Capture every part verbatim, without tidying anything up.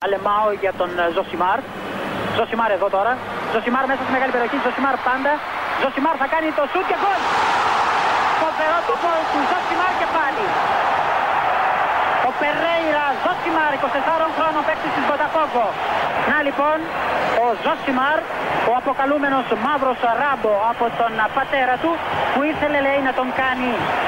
Αλεμάω για τον Ζωσιμάρ. Ζωσιμάρ εδώ τώρα. Ζωσιμάρ μέσα στη μεγάλη περιοχή. Ζωσιμάρ πάντα. Ζωσιμάρ θα κάνει το σουτ και γκολ. Φοβερό το γκολ του Ζωσιμάρ και πάλι. Ο Περέιρα Ζωσιμάρ, είκοσι τεσσάρων χρόνων παίκτης της Βοτακόβο. Να λοιπόν, ο Ζωσιμάρ, ο αποκαλούμενος μαύρος Ράμπο από τον πατέρα του, που ήθελε λέει να τον κάνει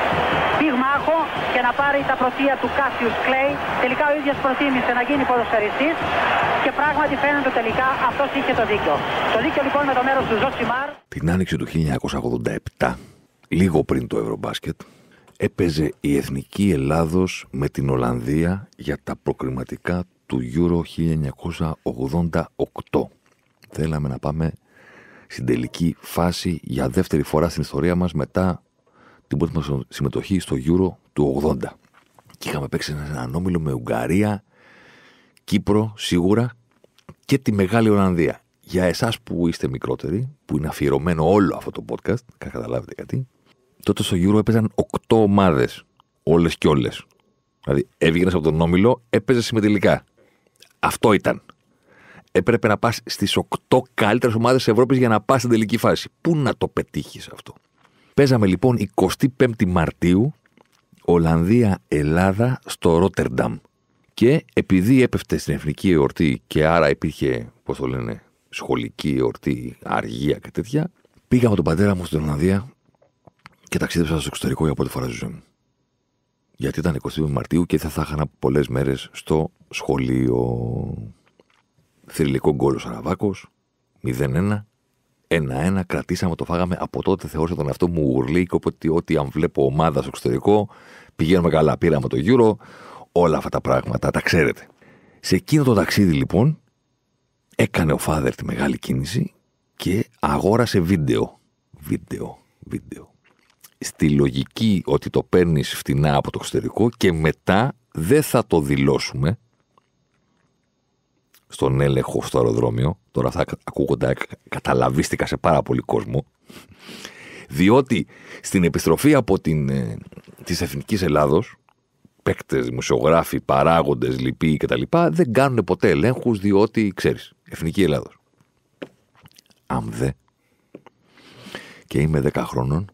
πυγμάχο και να πάρει τα πρωτεία του Κάσιους Κλέι. Τελικά ο ίδιος προτίμησε να γίνει ποδοσφαιριστής και πράγματι φαίνεται τελικά αυτός είχε το δίκιο. Το δίκιο λοιπόν με το μέρος του Ζωσιμάρ. Την άνοιξη του χίλια εννιακόσια ογδόντα επτά, λίγο πριν το Ευρωμπάσκετ, έπαιζε η Εθνική Ελλάδος με την Ολλανδία για τα προκριματικά του Euro χίλια εννιακόσια ογδόντα οκτώ. Θέλαμε να πάμε στην τελική φάση για δεύτερη φορά στην ιστορία μας μετά την πρώτη μας συμμετοχή στο Euro του ογδόντα. Και είχαμε παίξει έναν όμιλο με Ουγγαρία, Κύπρο σίγουρα και τη Μεγάλη Ολλανδία. Για εσάς που είστε μικρότεροι, που είναι αφιερωμένο όλο αυτό το podcast, θα καταλάβετε κάτι, τότε στο Euro έπαιζαν οκτώ ομάδες, όλες και όλες. Δηλαδή έβγαινες από τον όμιλο, έπαιζες συμμετελικά. Αυτό ήταν. Έπρεπε να πας στις οκτώ καλύτερες ομάδες της Ευρώπης για να πας στην τελική φάση. Πού να το πετύχεις αυτό? Παίζαμε λοιπόν εικοστή πέμπτη Μαρτίου Ολλανδία-Ελλάδα στο Ρότερνταμ. Και επειδή έπεφτε στην εθνική εορτή και άρα υπήρχε, πώς το λένε, σχολική εορτή, αργία και τέτοια, πήγα με τον πατέρα μου στην Ολλανδία και ταξίδεψα στο εξωτερικό για πρώτη φορά στη ζωή μου. Γιατί ήταν εικοστή πέμπτη Μαρτίου και θα θα είχα πολλές μέρες στο σχολείο. Θρυλικό γκολ ο Σαραβάκος, μηδέν ένα, ένα ένα, κρατήσαμε, το φάγαμε. Από τότε θεώρησα τον εαυτό μου γουρλίκο, ότι ό,τι αν βλέπω ομάδα στο εξωτερικό, πηγαίνουμε καλά. Πήραμε το Euro, όλα αυτά τα πράγματα, τα ξέρετε. Σε εκείνο το ταξίδι λοιπόν, έκανε ο Φάδερ τη μεγάλη κίνηση και αγόρασε βίντεο. Βίντεο, βίντεο. Στη λογική ότι το παίρνεις φτηνά από το εξωτερικό και μετά δεν θα το δηλώσουμε στον έλεγχο στο αεροδρόμιο. Τώρα θα ακούγονται, καταλαβίστηκα σε πάρα πολύ κόσμο. Διότι στην επιστροφή από την, ε, της Εθνικής Ελλάδος, παίκτες, δημοσιογράφοι, παράγοντες, λοιποί κτλ. Δεν κάνουν ποτέ ελέγχους, διότι ξέρεις, Εθνική Ελλάδος. Αν δε, και είμαι δέκα χρόνων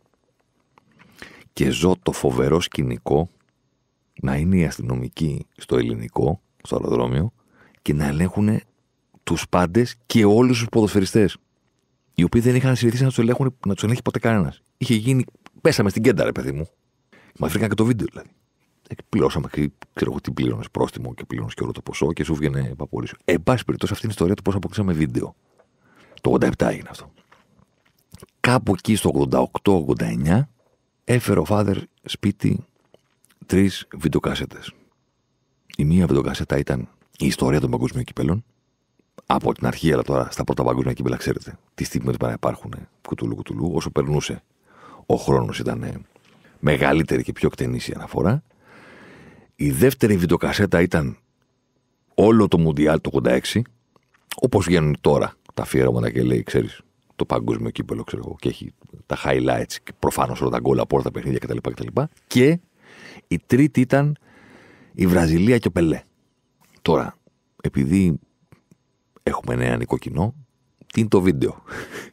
και ζω το φοβερό σκηνικό να είναι οι αστυνομικοί στο ελληνικό, στο αεροδρόμιο, και να ελέγχουν τους πάντες και όλους τους ποδοσφαιριστές, οι οποίοι δεν είχαν συνηθίσει να τους ελέγχουν, να τους ελέγχει ποτέ κανένας. Είχε γίνει, πέσαμε στην κέντα, ρε παιδί μου. Μας βρήκαν και το βίντεο δηλαδή. Πληρώσαμε και ξέρω εγώ τι πλήρωνες, πρόστιμο και πλήρωνες και όλο το ποσό και σου βγαίνει παπορίσιο. Εν πάση περιπτώσει, αυτή είναι η ιστορία του πώς αποκτήσαμε βίντεο. Το ογδόντα επτά έγινε αυτό. Κάπου εκεί στο ογδόντα οκτώ ογδόντα εννιά έφερε ο Φάδερ σπίτι τρεις βιντεοκασέτες. Η μία βιντεοκασέτα ήταν η ιστορία των παγκοσμίων κυπέλων. Από την αρχή, αλλά τώρα στα πρώτα παγκόσμια κύπελα, ξέρετε, τι στιγμές πάνε να υπάρχουν κουτουλού κουτουλού. Όσο περνούσε ο χρόνος ήταν μεγαλύτερη και πιο εκτενής η αναφορά. Η δεύτερη βιντεοκασέτα ήταν όλο το Μουντιάλ το ογδόντα έξι, όπως βγαίνουν τώρα τα αφιέρωματα και λέει, ξέρεις, το παγκόσμιο κύπελο, ξέρω εγώ, και έχει τα highlights και προφανώς όλα τα γκολ από όλα τα παιχνίδια κτλ. κτλ. Και η τρίτη ήταν η Βραζιλία και ο Πελέ. Τώρα, επειδή έχουμε νεανικό κοινό, τι είναι το βίντεο?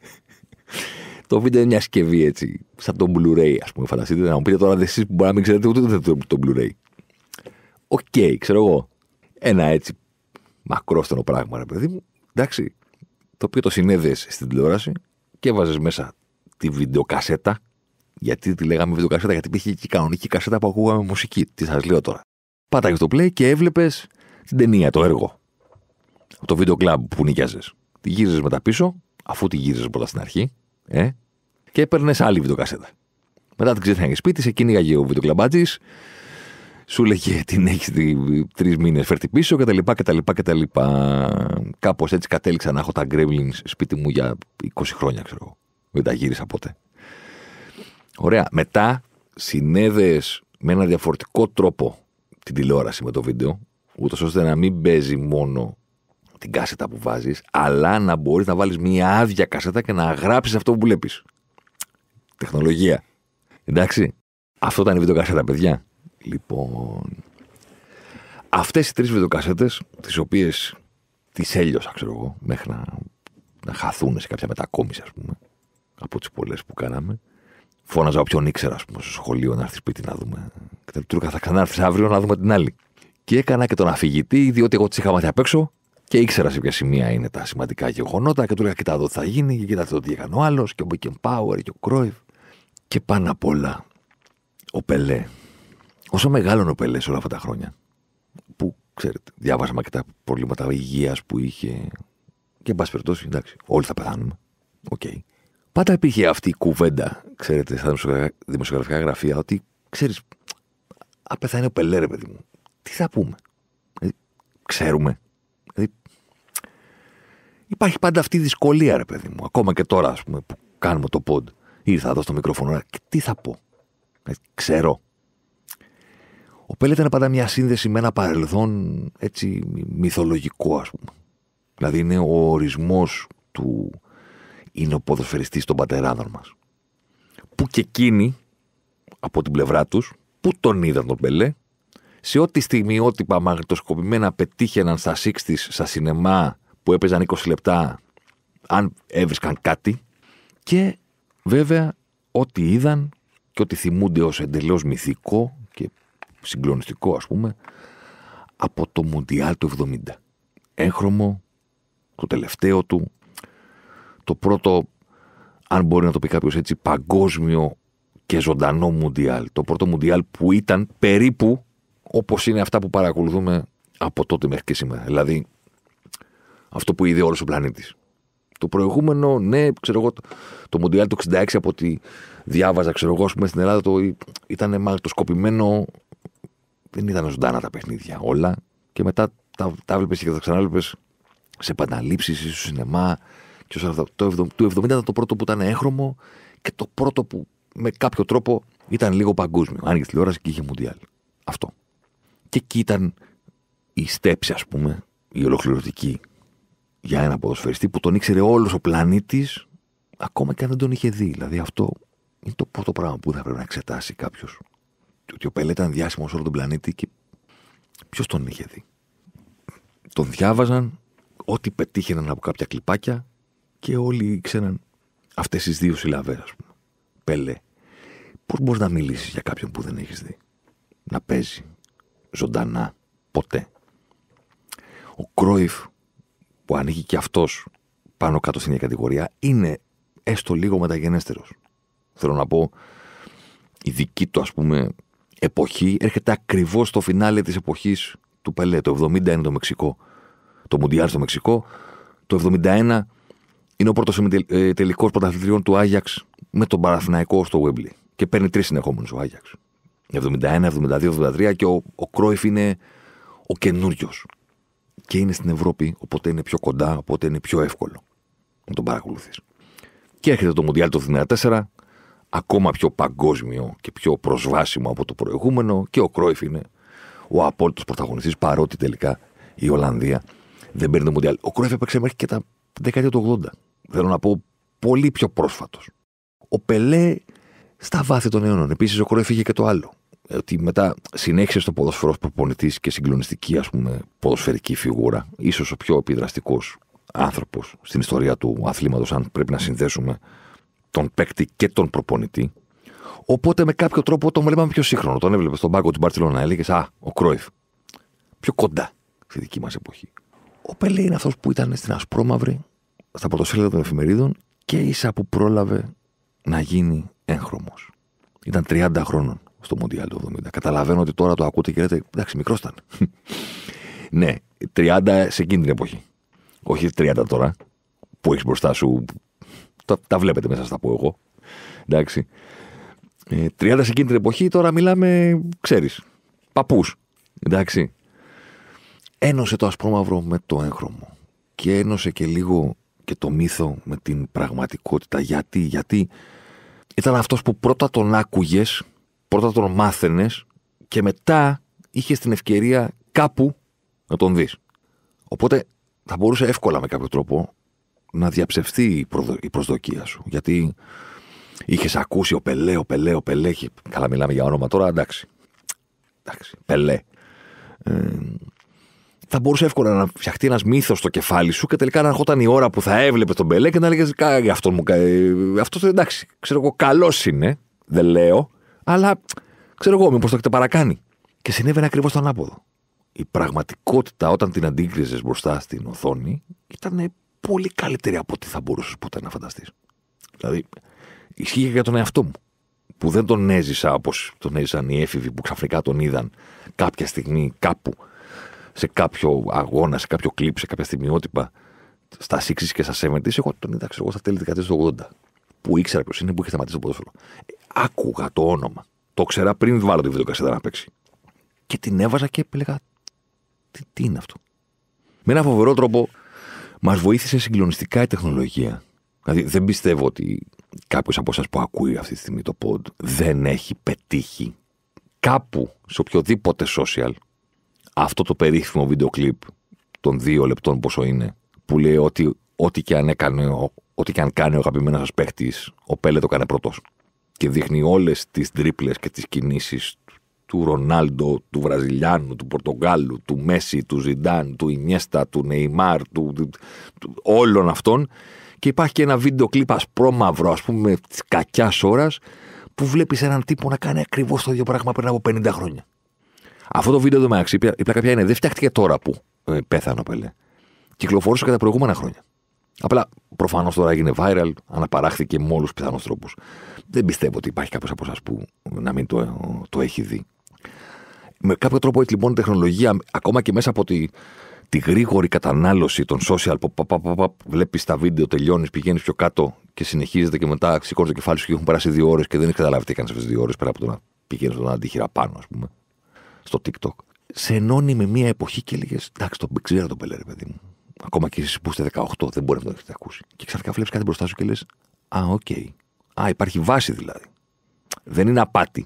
Το βίντεο είναι μια συσκευή έτσι, σαν το Blu-ray, ας πούμε. Φανταστείτε να μου πείτε τώρα εσείς που μπορεί να μην ξέρετε ούτε το, το, το Blu-ray. Οκ, okay, ξέρω εγώ. Ένα έτσι μακρόστενο πράγμα, ρε παιδί μου. Εντάξει. Το οποίο το συνέδεσαι στην τηλεόραση και έβαζες μέσα τη βιντεοκασέτα. Γιατί τη λέγαμε βιντεοκασέτα? Γιατί υπήρχε και η κανονική κασέτα που ακούγαμε μουσική. Τι σας λέω τώρα. Πάταγες το play και έβλεπες την ταινία, το έργο. Το βίντεο κλαμπ που νοικιάζες. Τη γύριζες μετά πίσω, αφού τη γύριζες πρώτα στην αρχή, ε, και έπαιρνες άλλη βιντεοκασέτα. Μετά την ξέχναγες σπίτι, σε κυνήγαγε ο βιντεοκλαμπάτζης, σου λέγε την έχεις τρεις μήνες, φέρτη πίσω κτλ. κτλ, κτλ. Κάπως έτσι κατέληξα να έχω τα Gremlins σπίτι μου για είκοσι χρόνια, ξέρω εγώ. Δεν τα γύρισα ποτέ. Ωραία. Μετά συνέδεες με ένα διαφορετικό τρόπο την τηλεόραση με το βίντεο, ούτως ώστε να μην παίζει μόνο την κάσετα που βάζεις, αλλά να μπορείς να βάλεις μια άδεια κάσετα και να γράψεις αυτό που βλέπεις. Τεχνολογία. Εντάξει. Αυτό ήταν η βιντεοκασέτα, παιδιά. Λοιπόν, Αυτές οι τρεις βιντεοκασέτες, τις οποίες τις έλειωσα, ξέρω εγώ, μέχρι να, να χαθούν σε κάποια μετακόμιση, ας πούμε, από τις πολλές που κάναμε. Φώναζα όποιον ήξερα, ας πούμε, στο σχολείο να έρθει σπίτι να δούμε. Και του έλεγα, θα ξανάρθεις αύριο να δούμε την άλλη. Και έκανα και τον αφηγητή, διότι εγώ τις είχα μάθει απ' έξω και ήξερα σε ποια σημεία είναι τα σημαντικά γεγονότα. Και του έλεγα, κοιτά εδώ τι θα γίνει, και κοιτάξτε το τι έκανε ο άλλος, και ο Beckenbauer και ο Κρόιφ. Και πάνω απ' όλα, ο Πελέ. Όσο μεγάλωνε ο Πελέ σε όλα αυτά τα χρόνια, που ξέρετε, διάβασαμε και τα προβλήματα υγείας που είχε. Και εν πάση περιπτώσει, εντάξει, όλοι θα πεθάνουμε. Οκ. Okay. Πάντα υπήρχε αυτή η κουβέντα, ξέρετε, στα δημοσιογραφικά γραφεία, ότι ξέρεις, αν πεθάνει ο Πελέ, ρε παιδί μου, τι θα πούμε. Δηλαδή, ξέρουμε. Δηλαδή, υπάρχει πάντα αυτή η δυσκολία, ρε παιδί μου. Ακόμα και τώρα, ας πούμε, που κάνουμε το pod. Ήρθα εδώ στο μικρόφωνο και τι θα πω. Δηλαδή, ξέρω. Ο Πελέ ήταν πάντα μια σύνδεση με ένα παρελθόν έτσι μυθολογικό, ας πούμε. Δηλαδή είναι ο ορισμός του είναι ο ποδοσφαιριστής των πατεράδων μας. Που και εκείνοι, από την πλευρά τους, που τον είδαν τον Πελέ, σε ό,τι στιγμιότυπα μαγνητοσκοπημένα πετύχαιναν στα εξήντα στα σινεμά που έπαιζαν είκοσι λεπτά, αν έβρισκαν κάτι, και βέβαια ό,τι είδαν και ό,τι θυμούνται ως εντελώς μυθικό και συγκλονιστικό, ας πούμε, από το Μουντιάλ του εβδομήντα. Έγχρωμο, το τελευταίο του, το πρώτο, αν μπορεί να το πει κάποιος έτσι, παγκόσμιο και ζωντανό Μουντιάλ. Το πρώτο Μουντιάλ που ήταν περίπου όπως είναι αυτά που παρακολουθούμε από τότε μέχρι και σήμερα. Δηλαδή, αυτό που είδε όλος ο πλανήτης. Το προηγούμενο, ναι, ξέρω εγώ, το, το Μουντιάλ του εξήντα έξι, από ό,τι διάβαζα, ξέρω εγώ, πούμε, στην Ελλάδα, το, ήταν μαγνητοσκοπημένο. Δεν ήταν ζωντανά τα παιχνίδια όλα. Και μετά τα, τα βλέπεις και τα ξανάβλεπες σε επαναλήψεις ή στο σινεμά. Και το, το, το εβδομήντα ήταν το πρώτο που ήταν έγχρωμο και το πρώτο που με κάποιο τρόπο ήταν λίγο παγκόσμιο. Άνοιγε τηλεόραση και είχε Μουντιάλ. Αυτό. Και εκεί ήταν η στέψη, ας πούμε, η ολοκληρωτική για ένα ποδοσφαιριστή που τον ήξερε όλος ο πλανήτης, ακόμα και αν δεν τον είχε δει. Δηλαδή αυτό είναι το πρώτο πράγμα που θα πρέπει να εξετάσει κάποιος. Ότι ο Πελέ ήταν διάσημος σε όλο τον πλανήτη και ποιος τον είχε δει. Τον διάβαζαν, ό,τι πετύχαιναν από κάποια κλιπάκια και όλοι ήξεραν αυτές τις δύο συλλαβές, ας πούμε. Πελέ. Πώς μπορείς να μιλήσεις για κάποιον που δεν έχεις δει να παίζει ζωντανά ποτέ? Ο Κρόιφ, που ανήκει και αυτός πάνω κάτω στην ίδια κατηγορία, είναι έστω λίγο μεταγενέστερος. Θέλω να πω, η δική του, ας πούμε, εποχή έρχεται ακριβώς στο φινάλε της εποχής του Πελέ. Το εβδομήντα είναι το Μεξικό, το Μουντιάλ στο Μεξικό. Το εβδομήντα ένα είναι ο πρώτος τελικός πρωταθλητριών του Άγιαξ με τον Παναθηναϊκό στο Γουέμπλι. Και παίρνει τρεις συνεχόμενους ο Άγιαξ. εβδομήντα ένα, εβδομήντα δύο, εβδομήντα τρία, και ο, ο Κρόιφ είναι ο καινούριος. Και είναι στην Ευρώπη, οπότε είναι πιο κοντά, οπότε είναι πιο εύκολο να τον παρακολουθείς. Και έρχεται το Μουντιάλ το εβδομήντα τέσσερα, ακόμα πιο παγκόσμιο και πιο προσβάσιμο από το προηγούμενο, και ο Κρόιφ είναι ο απόλυτος πρωταγωνιστής, παρότι τελικά η Ολλανδία δεν παίρνει το Μουντιάλ. Ο Κρόιφ έπαιξε μέχρι και τα δεκαετία του ογδόντα. Θέλω να πω, πολύ πιο πρόσφατος. Ο Πελέ στα βάθη των αιώνων. Επίσης, ο Κρόιφ είχε και το άλλο. Ότι μετά συνέχισε στο ποδόσφαιρο ως προπονητής και συγκλονιστική, ας πούμε, ποδοσφαιρική φιγούρα. Ίσως ο πιο επιδραστικός άνθρωπος στην ιστορία του αθλήματος, αν πρέπει να συνδέσουμε τον παίκτη και τον προπονητή. Οπότε με κάποιο τρόπο τον βλέπαμε πιο σύγχρονο. Τον έβλεπε στον πάγκο του Μπαρτσελόνα. Έλεγε, α, ο Κρόιφ. Πιο κοντά στη δική μας εποχή. Ο Πελέ είναι αυτός που ήταν στην ασπρόμαυρη, στα πρωτοσέλιδα των εφημερίδων, και ίσα που πρόλαβε να γίνει έγχρωμος. Ήταν τριάντα χρόνων στο Μουντιάλ του εβδομήντα. Καταλαβαίνω ότι τώρα το ακούτε και λέτε, εντάξει, μικρός ήταν. Ναι, τριάντα σε εκείνη την εποχή. Όχι τριάντα τώρα, που έχεις μπροστά σου. Τα, τα βλέπετε μέσα στα πω εγώ. Εντάξει. Ε, τριάντα σε εκείνη την εποχή, τώρα μιλάμε, ξέρεις, παππούς. Εντάξει. Ένωσε το ασπρόμαυρο με το έγχρωμο. Και ένωσε και λίγο και το μύθο με την πραγματικότητα. Γιατί, γιατί ήταν αυτός που πρώτα τον άκουγες, πρώτα τον μάθαινες και μετά είχες την ευκαιρία κάπου να τον δεις. Οπότε θα μπορούσε εύκολα με κάποιο τρόπο να διαψευθεί η, προδο... η προσδοκία σου. Γιατί είχες ακούσει ο Πελέ, ο Πελέ, ο Πελέ. Και... Καλά, μιλάμε για όνομα τώρα, εντάξει. Εντάξει, Πελέ. Ε, θα μπορούσε εύκολα να φτιαχτεί ένας μύθος στο κεφάλι σου και τελικά να ερχόταν η ώρα που θα έβλεπε τον Πελέ και να λέγες αυτό μου αυτό εντάξει, ξέρω εγώ, καλός είναι, δεν λέω, αλλά ξέρω εγώ, μήπως το έχετε παρακάνει. Και συνέβαινε ακριβώς το ανάποδο. Η πραγματικότητα όταν την αντίκριζες μπροστά στην οθόνη ήταν πολύ καλύτερη από ό,τι θα μπορούσες ποτέ να φανταστείς. Δηλαδή, ισχύει και για τον εαυτό μου, που δεν τον έζησα όπως τον έζησαν οι έφηβοι που ξαφνικά τον είδαν κάποια στιγμή κάπου, σε κάποιο αγώνα, σε κάποιο κλιπ, σε κάποια στιγμιότυπα, στα εξήντα και στα εβδομήντα. Εγώ τον είδα, ξέρω εγώ, στα τέλη δεκαετίας του ογδόντα. Που ήξερα ποιος είναι, που είχε σταματήσει το ποδόσφαιρο. Ε, άκουγα το όνομα. Το ξέρα πριν βάλω τη βιντεοκασέτα να παίξει. Και την έβαζα και έλεγα, τι, τι είναι αυτό. Με έναν φοβερό τρόπο μας βοήθησε συγκλονιστικά η τεχνολογία. Δηλαδή, δεν πιστεύω ότι κάποιος από εσάς που ακούει αυτή τη στιγμή το pod δεν έχει πετύχει κάπου σε οποιοδήποτε social αυτό το περίφημο βίντεο κλιπ των δύο λεπτών πόσο είναι, που λέει ότι ό,τι και αν έκανε, ό,τι και αν κάνει ο αγαπημένος σας παίχτης, ο Πέλε το έκανε πρώτος. Και δείχνει όλες τις τρίπλες και τις κινήσεις του Ρονάλντο, του Βραζιλιάνου, του Πορτογάλου, του Μέση, του Ζιντάν, του Ινιέστα, του Νεϊμάρ, του, του, του, όλων αυτών. Και υπάρχει και ένα βίντεο κλιπ ασπρόμαυρο, ας πούμε, της κακιάς ώρας, που βλέπεις έναν τύπο να κάνει ακριβώς το ίδιο πράγμα πριν από πενήντα χρόνια. Αυτό το βίντεο, μεταξύ, η πλάκα πια είναι, δεν φτιάχτηκε τώρα που ε, πέθανε ο Πελέ. Κυκλοφορούσε και τα προηγούμενα χρόνια. Απλά προφανώς τώρα έγινε viral, αναπαράχθηκε με όλους τους πιθανούς τρόπους. Δεν πιστεύω ότι υπάρχει κάποιος από εσάς που να μην το, το έχει δει. Με κάποιο τρόπο έτσι λοιπόν η τεχνολογία, ακόμα και μέσα από τη, τη γρήγορη κατανάλωση των social, που πα, πα, πα, πα, βλέπεις τα βίντεο, τελειώνεις, πηγαίνεις πιο κάτω και συνεχίζεται και μετά σηκώνεις το κεφάλι σου και έχουν περάσει δύο ώρες και δεν έχεις καταλάβει τι έκανες αυτές τις δύο ώρες πέρα από το να πηγαίνεις στον αντίχειρα πάνω, ας πούμε, στο TikTok. Σε ενώνει με μια εποχή και έλεγες, εντάξει, το ξέρω τον Πελέ, ρε παιδί μου. Ακόμα και εσείς που είστε δεκαοκτώ, δεν μπορεί να το έχετε ακούσει. Και ξαφνικά βλέπεις κάτι μπροστά σου και λες, α, οκ. Okay. Α, υπάρχει βάση δηλαδή. Δεν είναι απάτη.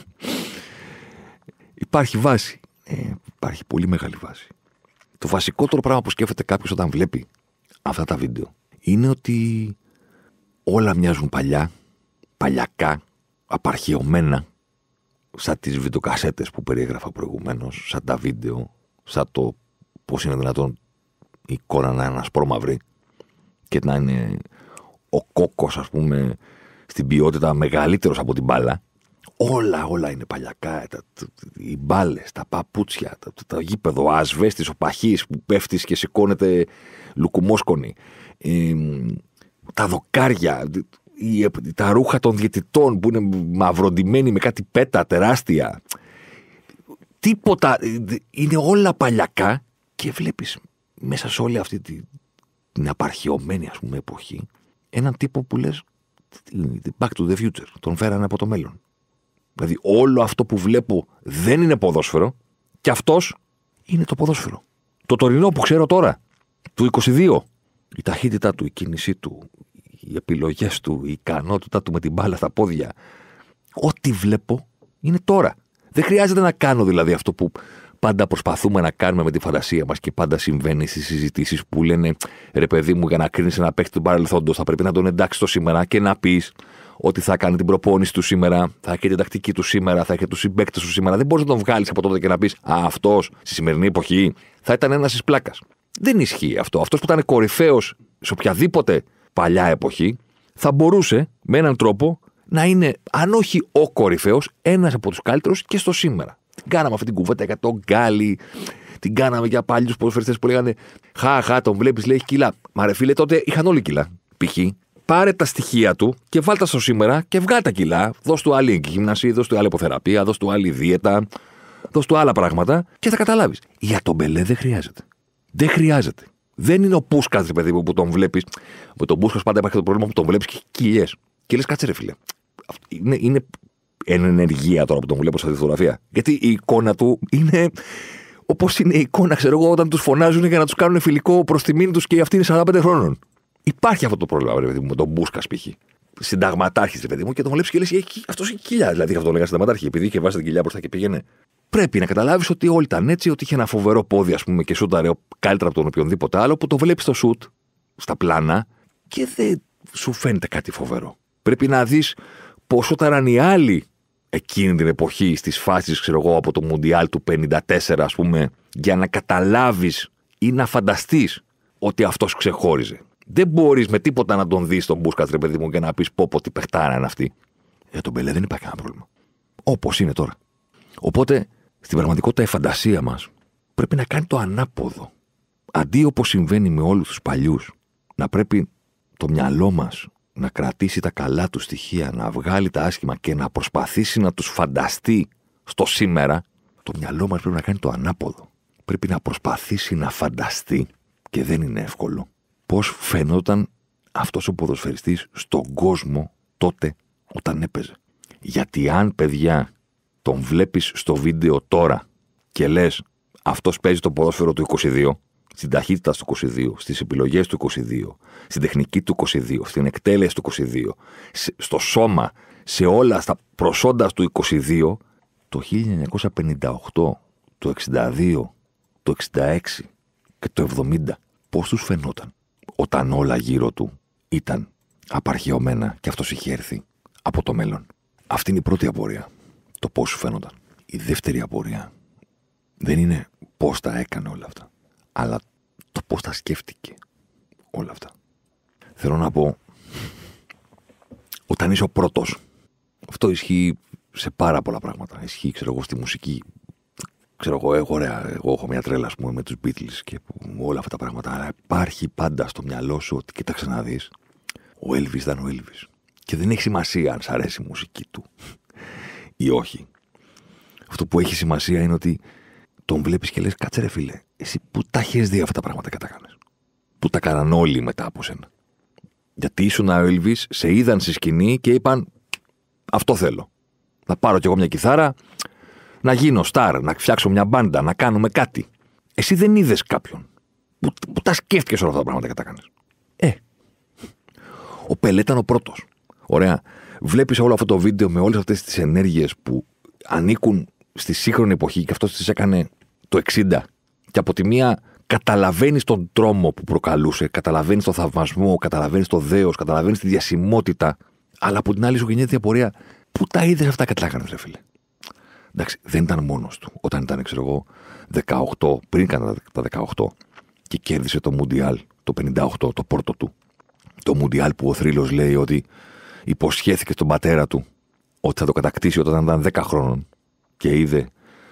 Υπάρχει βάση. Ε, υπάρχει πολύ μεγάλη βάση. Το βασικότερο πράγμα που σκέφτεται κάποιος όταν βλέπει αυτά τα βίντεο είναι ότι όλα μοιάζουν παλιά, παλιακά, απαρχαιωμένα, σαν τις βιντεοκασέτες που περιέγραφα προηγουμένως, σαν τα βίντεο, σαν το πώς είναι δυνατόν η εικόνα να είναι ασπρόμαυρη και να είναι ο κόκκος, ας πούμε, στην ποιότητα μεγαλύτερος από την μπάλα. Όλα, όλα είναι παλιακά. Τα, οι μπάλες, τα παπούτσια, τα, το, το γήπεδο, ο ασβέστης, ο παχής που πέφτεις και σηκώνεται λουκουμόσκονη. Ε, τα δοκάρια, η, τα ρούχα των διαιτητών που είναι μαυροντημένοι με κάτι πέτα τεράστια. Τίποτα. Είναι όλα παλιακά και βλέπεις μέσα σε όλη αυτή την, την απαρχαιωμένη, ας πούμε, εποχή έναν τύπο που λες back to the future. Τον φέρανε από το μέλλον. Δηλαδή όλο αυτό που βλέπω δεν είναι ποδόσφαιρο και αυτός είναι το ποδόσφαιρο. Το τωρινό που ξέρω τώρα, του είκοσι δύο. Η ταχύτητα του, η κίνησή του, οι επιλογές του, η ικανότητα του με την μπάλα στα πόδια. Ό,τι βλέπω είναι τώρα. Δεν χρειάζεται να κάνω δηλαδή αυτό που πάντα προσπαθούμε να κάνουμε με τη φαντασία μας και πάντα συμβαίνει στις συζητήσεις που λένε ρε παιδί μου, για να κρίνεις ένα παίκτη του παρελθόντος θα πρέπει να τον εντάξει το σήμερα και να πεις ότι θα κάνει την προπόνηση του σήμερα, θα έχει την τακτική του σήμερα, θα έχει τους συμπαίκτες του σήμερα. Δεν μπορείς να τον βγάλεις από τότε και να πεις α, αυτός στη σημερινή εποχή θα ήταν ένας της πλάκας. Δεν ισχύει αυτό. Αυτός που ήταν κορυφαίος σε οποιαδήποτε παλιά εποχή θα μπορούσε με έναν τρόπο να είναι, αν όχι ο κορυφαίος, ένας από τους καλύτερους και στο σήμερα. Την κάναμε αυτή την κουβέντα για τον Γκάλι, την κάναμε για παλιούς ποδοσφαιριστές που λέγανε χα, χα, τον βλέπεις, λέει έχει κιλά. Μα ρε φίλε, τότε είχαν όλοι κιλά. Π.χ. πάρε τα στοιχεία του και βάλτε στο σήμερα και βγάλε τα κιλά. Δώσ' του άλλη γύμναση, δώσ' του άλλη υποθεραπεία, δώσ' του άλλη δίαιτα, δώσ' του άλλα πράγματα και θα καταλάβεις. Για τον Πελέ δεν χρειάζεται. Δεν χρειάζεται. Δεν είναι ο Πούσκας, ρε παιδί μου, που τον βλέπεις. Με τον Πούσκας πάντα υπάρχει το πρόβλημα που τον βλέπεις και κοιλιές. Και λες, κάτσε ρε φίλε. Είναι, είναι εν ενεργεία τώρα που τον βλέπω στα φωτογραφία. Γιατί η εικόνα του είναι όπως είναι η εικόνα, ξέρω εγώ, όταν τους φωνάζουν για να τους κάνουν φιλικό προς τη μήνυ τους και αυτοί είναι σαράντα πέντε χρόνων. Υπάρχει αυτό το πρόβλημα, ρε παιδί μου, με τον Μπούσκα π.χ. Συνταγματάρχης, ρε παιδί μου, και τον βλέπει και λες, αυτό έχει κοιλιά. Δηλαδή αυτό λέγανε συνταγματάρχη, επειδή είχε βάσει την κοιλιά μπροστά και πήγαινε. Πρέπει να καταλάβεις ότι όλοι ήταν έτσι, ότι είχε ένα φοβερό πόδι, ας πούμε, και σούταρε καλύτερα από τον οποιονδήποτε άλλο, που το βλέπεις στο σουτ, στα πλάνα, και δεν σου φαίνεται κάτι φοβερό. Πρέπει να δεις πώς σούταραν οι άλλοι εκείνη την εποχή, στις φάσεις, ξέρω εγώ, από το Μουντιάλ του πενήντα τέσσερα, ας πούμε, για να καταλάβεις ή να φανταστείς ότι αυτός ξεχώριζε. Δεν μπορείς με τίποτα να τον δεις τον Μπούσκατς, ρε παιδί μου, και να πεις πω πω τι παιχτάρα είναι αυτή. Για τον Πελέ δεν υπάρχει κανένα πρόβλημα. Όπως είναι τώρα. Οπότε, στην πραγματικότητα η φαντασία μας πρέπει να κάνει το ανάποδο. Αντί όπως συμβαίνει με όλους τους παλιούς, να πρέπει το μυαλό μας να κρατήσει τα καλά του στοιχεία, να βγάλει τα άσχημα και να προσπαθήσει να τους φανταστεί στο σήμερα, το μυαλό μας πρέπει να κάνει το ανάποδο. Πρέπει να προσπαθήσει να φανταστεί, και δεν είναι εύκολο, πώς φαινόταν αυτός ο ποδοσφαιριστής στον κόσμο τότε όταν έπαιζε. Γιατί αν, παιδιά, τον βλέπεις στο βίντεο τώρα και λες αυτός παίζει το ποδόσφαιρο του είκοσι δύο, στην ταχύτητα του είκοσι δύο, στις επιλογές του είκοσι δύο, στην τεχνική του είκοσι δύο, στην εκτέλεση του είκοσι δύο, στο σώμα, σε όλα στα προσόντα του είκοσι δύο, το χίλια εννιακόσια πενήντα οκτώ, το εξήντα δύο, το εξήντα έξι και το εβδομήντα, πώς τους φαινόταν όταν όλα γύρω του ήταν απαρχαιωμένα και αυτός είχε έρθει από το μέλλον. Αυτή είναι η πρώτη απορία. Το πώς σου φαίνονταν. Η δεύτερη απορία δεν είναι πώς τα έκανε όλα αυτά, αλλά το πώς τα σκέφτηκε όλα αυτά. Θέλω να πω, όταν είσαι ο πρώτος, αυτό ισχύει σε πάρα πολλά πράγματα. Ισχύει, ξέρω εγώ, στη μουσική. Ξέρω εγώ, εγώ, ωραία, εγώ έχω μια τρέλα, ας πούμε, με τους Beatles και όλα αυτά τα πράγματα. Αλλά υπάρχει πάντα στο μυαλό σου ότι, κοίταξε να δεις, ο Elvis ήταν ο Elvis. Και δεν έχει σημασία αν σ' αρέσει η μουσική του ή όχι. Αυτό που έχει σημασία είναι ότι τον βλέπεις και λες, κάτσε ρε φίλε, εσύ που τα έχεις δει αυτά τα πράγματα και τα κάνεις. Που τα κάναν όλοι μετά από σένα. Γιατί ήσουν ο Elvis, σε είδαν στη σκηνή και είπαν, αυτό θέλω. Να πάρω κι εγώ μια κιθάρα, να γίνω στάρ, να φτιάξω μια μπάντα, να κάνουμε κάτι. Εσύ δεν είδες κάποιον που, που τα σκέφτηκες όλα αυτά τα πράγματα και τα κάνεις. Ε, ο Πελέ ήταν ο πρώτος. Ωραία. Βλέπεις όλο αυτό το βίντεο με όλες αυτές τις ενέργειες που ανήκουν στη σύγχρονη εποχή και αυτός τις έκανε το εξήντα. Και από τη μία καταλαβαίνεις τον τρόμο που προκαλούσε, καταλαβαίνεις τον θαυμασμό, καταλαβαίνεις το δέος, καταλαβαίνεις τη διασημότητα, αλλά από την άλλη σου γεννιέται η απορία, πού τα είδες αυτά και τα έκανες, ρε φίλε. Εντάξει, δεν ήταν μόνος του. Όταν ήταν, ξέρω εγώ, δεκαοκτώ, πριν κάνα τα δεκαοκτώ και κέρδισε το Μουντιάλ το πενήντα οκτώ, το πρώτο του. Το Μουντιάλ που ο θρύλος λέει ότι υποσχέθηκε στον πατέρα του ότι θα το κατακτήσει όταν ήταν δέκα χρόνων και είδε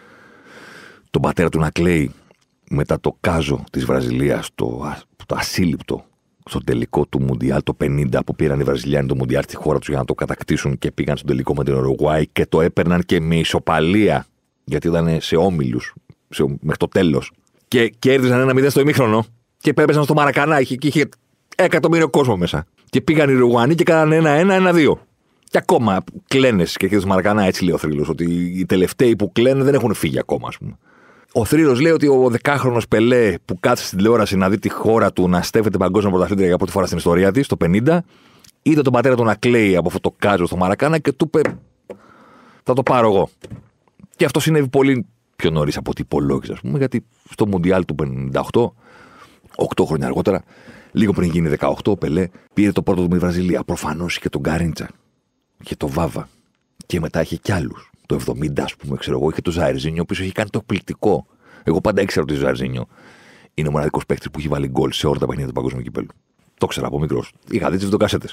τον πατέρα του να κλαίει μετά το κάζο της Βραζιλίας, το, το ασύλληπτο, στο τελικό του Μουντιάλ το πενήντα, που πήραν οι Βραζιλιάνοι το Μουντιάλ στη χώρα τους για να το κατακτήσουν και πήγαν στον τελικό με την Ουρουγουάη και το έπαιρναν και με ισοπαλία, γιατί ήταν σε όμιλους σε, μέχρι το τέλος. Και κέρδισαν ένα μηδέν στο ημίχρονο και πέπεσαν στο Μαρακανά, είχε, είχε εκατομμύριο κόσμο μέσα. Και πήγαν οι Ουρουγουανοί και κάνανε ένα-ένα, ένα-δύο. Και ακόμα κλαίνες και εκεί στο Μαρακανά, έτσι λέει ο θρύλος, ότι οι τελευταίοι που κλαίνουν δεν έχουν φύγει ακόμα, ας πούμε. Ο θρύλος λέει ότι ο δεκάχρονος Πελέ που κάθισε στην τηλεόραση να δει τη χώρα του να στέφεται παγκόσμια πρωταθλήτρια για πρώτη φορά στην ιστορία της, το πενήντα, είδε τον πατέρα του να κλαίει από αυτό το κάζο στο Μαρακάνα και του είπε: θα το πάρω εγώ. Και αυτό συνέβη πολύ πιο νωρίς από ό,τι υπολόγιζε, ας πούμε, γιατί στο Μουντιάλ του πενήντα οκτώ, οκτώ χρόνια αργότερα, λίγο πριν γίνει δεκαοκτώ, ο Πελέ πήρε το πρώτο του με τη Βραζιλία. Προφανώς είχε τον Γκαρίντσα, είχε τον Βάβα και μετά είχε κι άλλους. Το εβδομήντα, ας πούμε, ξέρω εγώ, είχε τον Ζαερζίνιο, ο οποίος είχε κάνει το εκπληκτικό. Εγώ πάντα ήξερα ότι ο Ζαερζίνιο είναι ο μοναδικός παίκτης που έχει βάλει γκολ σε όλα τα παιχνίδια του παγκόσμιου κυπέλλου. Το ήξερα από μικρός. Είχα δει τις βιντεοκασέτες.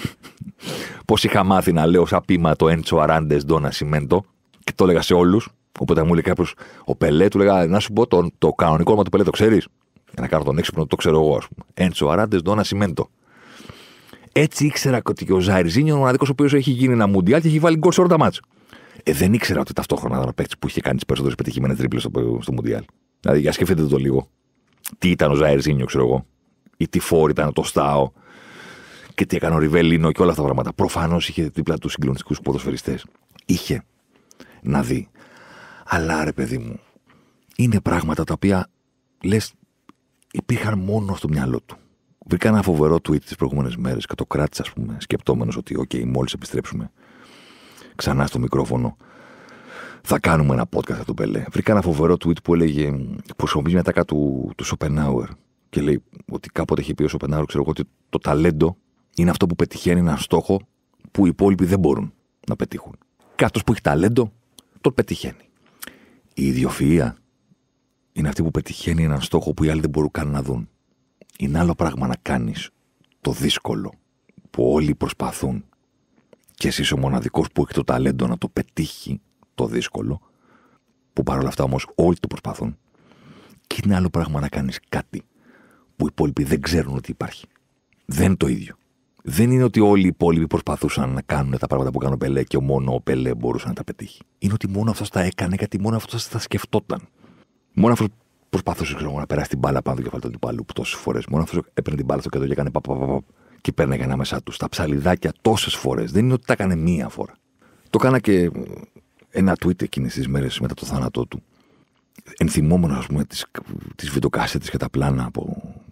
Πώς είχα μάθει να λέω σαν πείμα το Έντσο Αράντες Ντόνα Σιμέντο και το έλεγα σε όλους. Οπότε μου λέει κάποιος, ο Πελέ, του λέγα, να σου πω το, το κανονικό όνομα του Πελέ, το ξέρεις? Για να κάνω τον έξυπνο, το ξέρω εγώ, ας πούμε. Έντσο Αράντες Ντόνα Σιμέντο. Έτσι ήξερα ότι και ο Ζαερζίνιο είναι ο μοναδικός ο οποίος έχει γίνει ένα Μουντιάλ και έχει βάλει γκολ σε όλα τα μάτς. Ε, δεν ήξερα ότι ταυτόχρονα ήταν ο παίκτης που είχε κάνει τις περισσότερες πετυχημένες τρίπλες στο, στο Μουντιάλ. Δηλαδή, για σκεφτείτε το λίγο. Τι ήταν ο Ζαερζίνιο, ξέρω εγώ. Ή τι φόρ ήταν το Στάο. Και τι έκανε ο Ριβελίνο και όλα αυτά τα πράγματα. Προφανώς είχε δίπλα του συγκλονιστικούς ποδοσφαιριστές. Είχε να δει. Αλλά ρε παιδί μου, είναι πράγματα τα οποία λες υπήρχαν μόνο στο μυαλό του. Βρήκα ένα φοβερό tweet τις προηγούμενες μέρες και το κράτησα, ας πούμε, σκεπτόμενος ότι, OK, μόλις επιστρέψουμε ξανά στο μικρόφωνο, θα κάνουμε ένα podcast από τον Πελέ. Βρήκα ένα φοβερό tweet που έλεγε, που χρησιμοποιεί μια τάκα του, του Σοπενάουερ και λέει ότι κάποτε είχε πει ο Σοπενάουερ, ξέρω εγώ, ότι το, το ταλέντο είναι αυτό που πετυχαίνει έναν στόχο που οι υπόλοιποι δεν μπορούν να πετύχουν. Κάποιος που έχει ταλέντο, τον πετυχαίνει. Η ιδιοφυΐα είναι αυτή που πετυχαίνει έναν στόχο που οι άλλοι δεν μπορούν καν να δουν. Είναι άλλο πράγμα να κάνεις το δύσκολο, που όλοι προσπαθούν, και εσύ είσαι ο μοναδικός που έχει το ταλέντο να το πετύχει το δύσκολο, που παρόλα αυτά όμως όλοι το προσπαθούν. Και είναι άλλο πράγμα να κάνεις κάτι που οι υπόλοιποι δεν ξέρουν ότι υπάρχει. Δεν είναι το ίδιο. Δεν είναι ότι όλοι οι υπόλοιποι προσπαθούσαν να κάνουν τα πράγματα που κάνει ο Πελέ και μόνο ο Πελέ μπορούσε να τα πετύχει. Είναι ότι μόνο αυτός τα έκανε, γιατί μόνο αυτός τα σκεφτόταν. Μόνο αυτός προσπαθούσε ξέρω, να περάσει την μπάλα πάνω του κεφαλού του παλού τόσες φορές. Μόνο αυτός έπαιρνε την μπάλα στο κέντρο και έκανε παπαπαπαπ και παίρνει ανάμεσά του. Στα ψαλιδάκια τόσες φορές. Δεν είναι ότι τα έκανε μία φορά. Το έκανα και ένα tweet εκείνες τις μέρες μετά το θάνατό του. Ενθυμόμενο, ας πούμε, τις, τις βιντεοκάσετες και τα πλάνα από,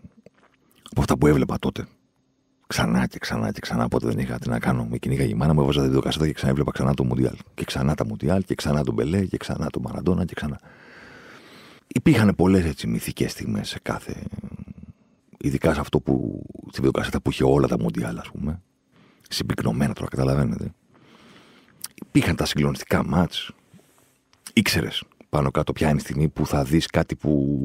από αυτά που έβλεπα τότε. Ξανά και ξανά και ξανά. Πότε δεν είχα τι να κάνω. Με κυνήγαγε η μάνα μου, έβαζα τη βιντεοκάσετα και ξανά έβλεπα ξανά το Μουντιάλ. Και ξανά τα Μουντιάλ και ξανά τον Μπελέ και ξανά τον Μαραντόνα και ξανά. Υπήρχαν πολλές έτσι μυθικές στιγμές σε κάθε. Ειδικά σε αυτό που. Στη βιντεοκάσετα που είχε όλα τα Μουντιάλ, ας πούμε. Συμπυκνωμένα τώρα, καταλαβαίνετε. Υπήρχαν τα συγκλονιστικά μάτς. Ήξερες πάνω κάτω ποια είναι η στιγμή που θα δεις κάτι που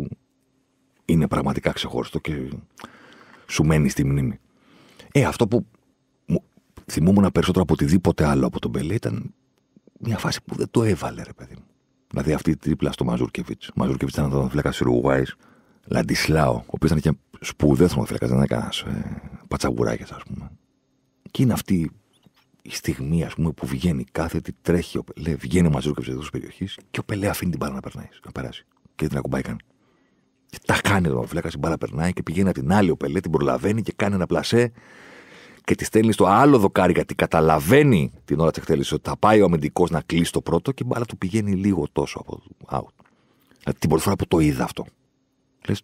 είναι πραγματικά ξεχωριστό και σου μένει στη μνήμη. Ε, αυτό που μου θυμούμουν περισσότερο από οτιδήποτε άλλο από τον Πελέ ήταν μια φάση που δεν το έβαλε, ρε παιδί μου. Δηλαδή αυτή η τρίπλα στο Μαζούρκεβιτς. Ο Μαζούρκεβιτς ήταν ο τερματοφύλακας της Ουρουγουάης, Λαντισλάο, ο οποίος ήταν και σπουδαίος τερματοφύλακας, δεν ήταν κανένας ε, πατσαμπουράκιας, ας πούμε. Και είναι αυτή η στιγμή, ας πούμε, που βγαίνει κάθε τι τρέχει ο Πελέ, βγαίνει ο Μαζούρκεβιτς εδώ της περιοχής και ο Πελέ αφήνει την μπάλα να περνάει, να περάσει. Και δεν την ακουμπάει καν. Και τα κάνει ο τερματοφύλακας, η μπάλα περνάει και πηγαίνει από την άλλη ο Πελέ, την προλαβαίνει και κάνει ένα πλασέ. Και τη στέλνει στο άλλο δοκάρι, γιατί καταλαβαίνει την ώρα τη εκτέλεση ότι θα πάει ο αμυντικός να κλείσει το πρώτο και η μπάλα του πηγαίνει λίγο τόσο από out. Δηλαδή την πρώτη φορά που το είδα αυτό. Λες,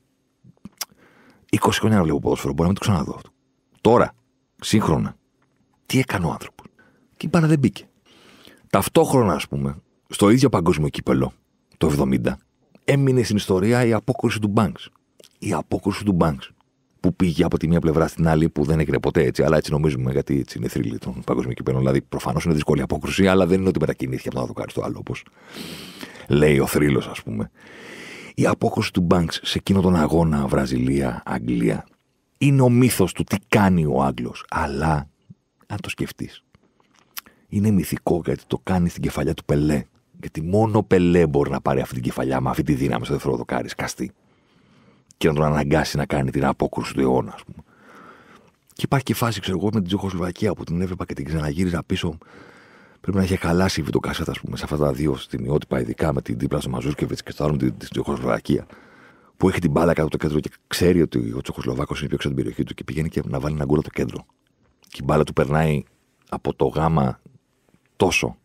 είκοσι χρόνια να βλέπω ποδόσφαιρο, μπορεί να μην το ξαναδώ αυτό. Τώρα, σύγχρονα, τι έκανε ο άνθρωπος. Και η μπάλα δεν μπήκε. Ταυτόχρονα, ας πούμε, στο ίδιο παγκόσμιο κύπελο, το εβδομήντα, έμεινε στην ιστορία η απόκρουση του Banks. Η απόκρουση του Banks. Που πήγε από τη μία πλευρά στην άλλη, που δεν έγινε ποτέ έτσι, αλλά έτσι νομίζουμε, γιατί έτσι είναι θρύλη των παγκοσμίων κυπέλων. Δηλαδή, προφανώς είναι δύσκολη απόκρουση, αλλά δεν είναι ότι μετακινήθηκε από το ένα δοκάρι στο άλλο, όπως λέει ο θρύλος, ας πούμε. Η απόκρουση του Banks σε εκείνο τον αγώνα Βραζιλία-Αγγλία είναι ο μύθος του τι κάνει ο Άγγλος. Αλλά, αν το σκεφτείς, είναι μυθικό γιατί το κάνει στην κεφαλιά του Πελέ. Γιατί μόνο ο Πελέ μπορεί να πάρει αυτή την κεφαλιά με αυτή τη δύναμη στο δεύτερο δοκάρι, σκαστή. Και να τον αναγκάσει να κάνει την απόκρουση του αιώνα, ας πούμε. Και υπάρχει και φάση, ξέρω εγώ, με την Τσεχοσλοβακία που την έβλεπα και την ξαναγύριζα πίσω. Πρέπει να είχε χαλάσει η βιντεοκάσετα, ας πούμε, σε αυτά τα δύο στιγμιότυπα, ειδικά με την δίπλα στο Μαζούρκεβιτς και στο άλλο με την Τσεχοσλοβακία. Που έχει την μπάλα κάτω από το κέντρο και ξέρει ότι ο Τσεχοσλοβάκος είναι πιο έξω από την περιοχή του και πηγαίνει και να βάλει ένα γκολ από το κέντρο. Και η μπάλα του περνάει από το γάμα τόσο.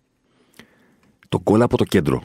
Το γκολ από το κέντρο.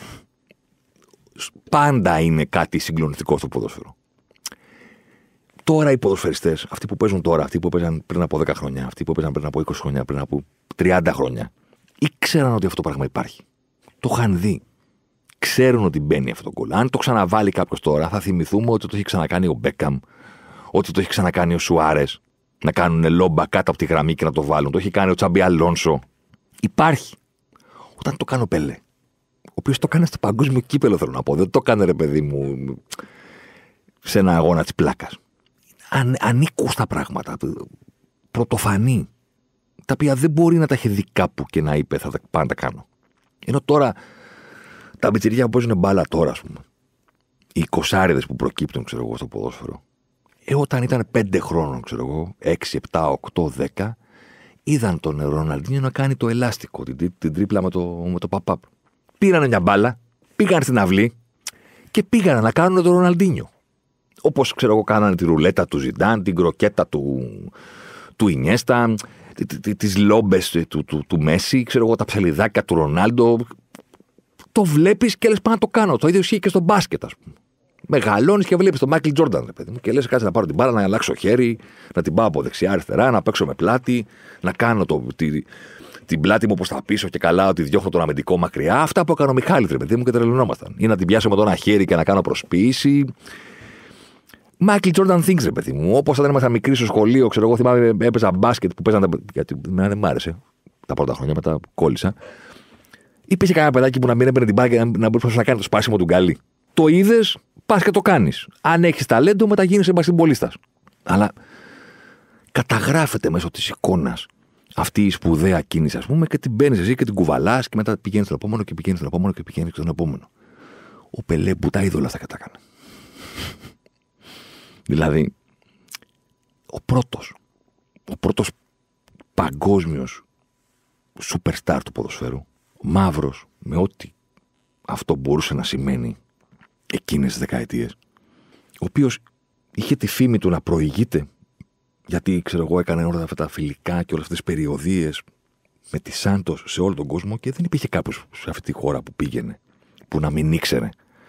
Πάντα είναι κάτι συγκλονιστικό στο ποδόσφαιρο. Τώρα οι ποδοσφαιριστές, αυτοί που παίζουν τώρα, αυτοί που παίζαν πριν από δέκα χρόνια, αυτοί που παίζαν πριν από είκοσι χρόνια, πριν από τριάντα χρόνια, ήξεραν ότι αυτό το πράγμα υπάρχει. Το είχαν δει. Ξέρουν ότι μπαίνει αυτό το γκολ. Αν το ξαναβάλει κάποιος τώρα, θα θυμηθούμε ότι το έχει ξανακάνει ο Μπέκαμ, ότι το έχει ξανακάνει ο Σουάρες, να κάνουν λόμπα κάτω από τη γραμμή και να το βάλουν. Το έχει κάνει ο Τσάμπι Αλόνσο. Υπάρχει. Όταν το κάνει ο Πελέ, ο οποίος το κάνει στο παγκόσμιο κύπελο, θέλω να πω. Δεν το κάνει, ρε παιδί μου, σε ένα αγώνα της πλάκας. Αν, ανήκουν στα πράγματα. Πρωτοφανή. Τα οποία δεν μπορεί να τα έχει δει κάπου και να είπε θα τα πάντα τα κάνω. Ενώ τώρα τα μπιτσιριά που παίζουν μπάλα τώρα, ας πούμε, οι εικοσάριδες που προκύπτουν, ξέρω εγώ, στο ποδόσφαιρο, ε, όταν ήταν πέντε χρόνων, ξέρω εγώ, έξι, επτά, οκτώ, δέκα, είδαν τον Ροναλντίνιο να κάνει το ελάστικο, την, την τρίπλα με το, με το pop-up. Πήρανε μια μπάλα, πήγαν στην αυλή και πήγαν να κάνουν τον Ροναλντίνιο. Όπως, ξέρω εγώ, κάνανε τη ρουλέτα του Ζιντάν, την κροκέτα του, του Ινιέστα, τις λόμπες του, του, του Μέση, ξέρω εγώ, τα ψαλιδάκια του Ρονάλντο. Το βλέπεις και λες, πάω να το κάνω. Το ίδιο ισχύει και στο μπάσκετ, ας πούμε. Μεγαλώνεις και βλέπεις τον Μάικλ Τζόρνταν, ρε παιδί μου, και λες, κάτσε να πάρω την μπάλα, να αλλάξω χέρι, να την πάω από δεξιά-αριστερά, να παίξω με πλάτη, να κάνω το, τη, την πλάτη μου προς τα πίσω και καλά, ότι διώχνω τον αμυντικό μακριά. Αυτά που έκανε ο Μιχάλης, ρε παιδί μου, και τρελαινόμασταν. Ή να την πιάσω με το ένα χέρι και να κάνω προσποίηση. Μάικλ Τζόρνταν Things, ρε παιδί μου. Όπως όταν ήμασταν μικροί στο σχολείο, ξέρω εγώ, θυμάμαι, έπαιζα μπάσκετ που παίζανε. Γιατί δεν μ' άρεσε τα πρώτα χρόνια, μετά κόλλησα. Υπήρχε κανένα παιδάκι που να μην έπαιρνε την μπάλα και να, να μπορούσε να κάνει το σπάσιμο του γκάλι. Το είδες, πας και το κάνεις. Αν έχεις ταλέντο, μετά γίνεσαι μπασκετμπολίστας. Αλλά καταγράφεται μέσω της εικόνας αυτή η σπουδαία κίνηση, ας πούμε, και την παίρνεις εσύ και την κουβαλάς και μετά πηγαίνεις στον επόμενο και πηγαίνεις στον επόμενο και πηγαίνεις στον επόμενο. Ο Πελέ μπουτάει όλα αυτά και τα έκανε. Δηλαδή, ο πρώτος, ο πρώτος παγκόσμιος superstar του ποδοσφαίρου, μαύρος, με ό,τι αυτό μπορούσε να σημαίνει εκείνες τις δεκαετίες, ο οποίος είχε τη φήμη του να προηγείται, γιατί, ξέρω εγώ, έκανε όλα αυτά τα φιλικά και όλες αυτές τις περιοδίες με τη Σάντος σε όλο τον κόσμο και δεν υπήρχε κάποιος σε αυτή τη χώρα που πήγαινε που να μην ήξερε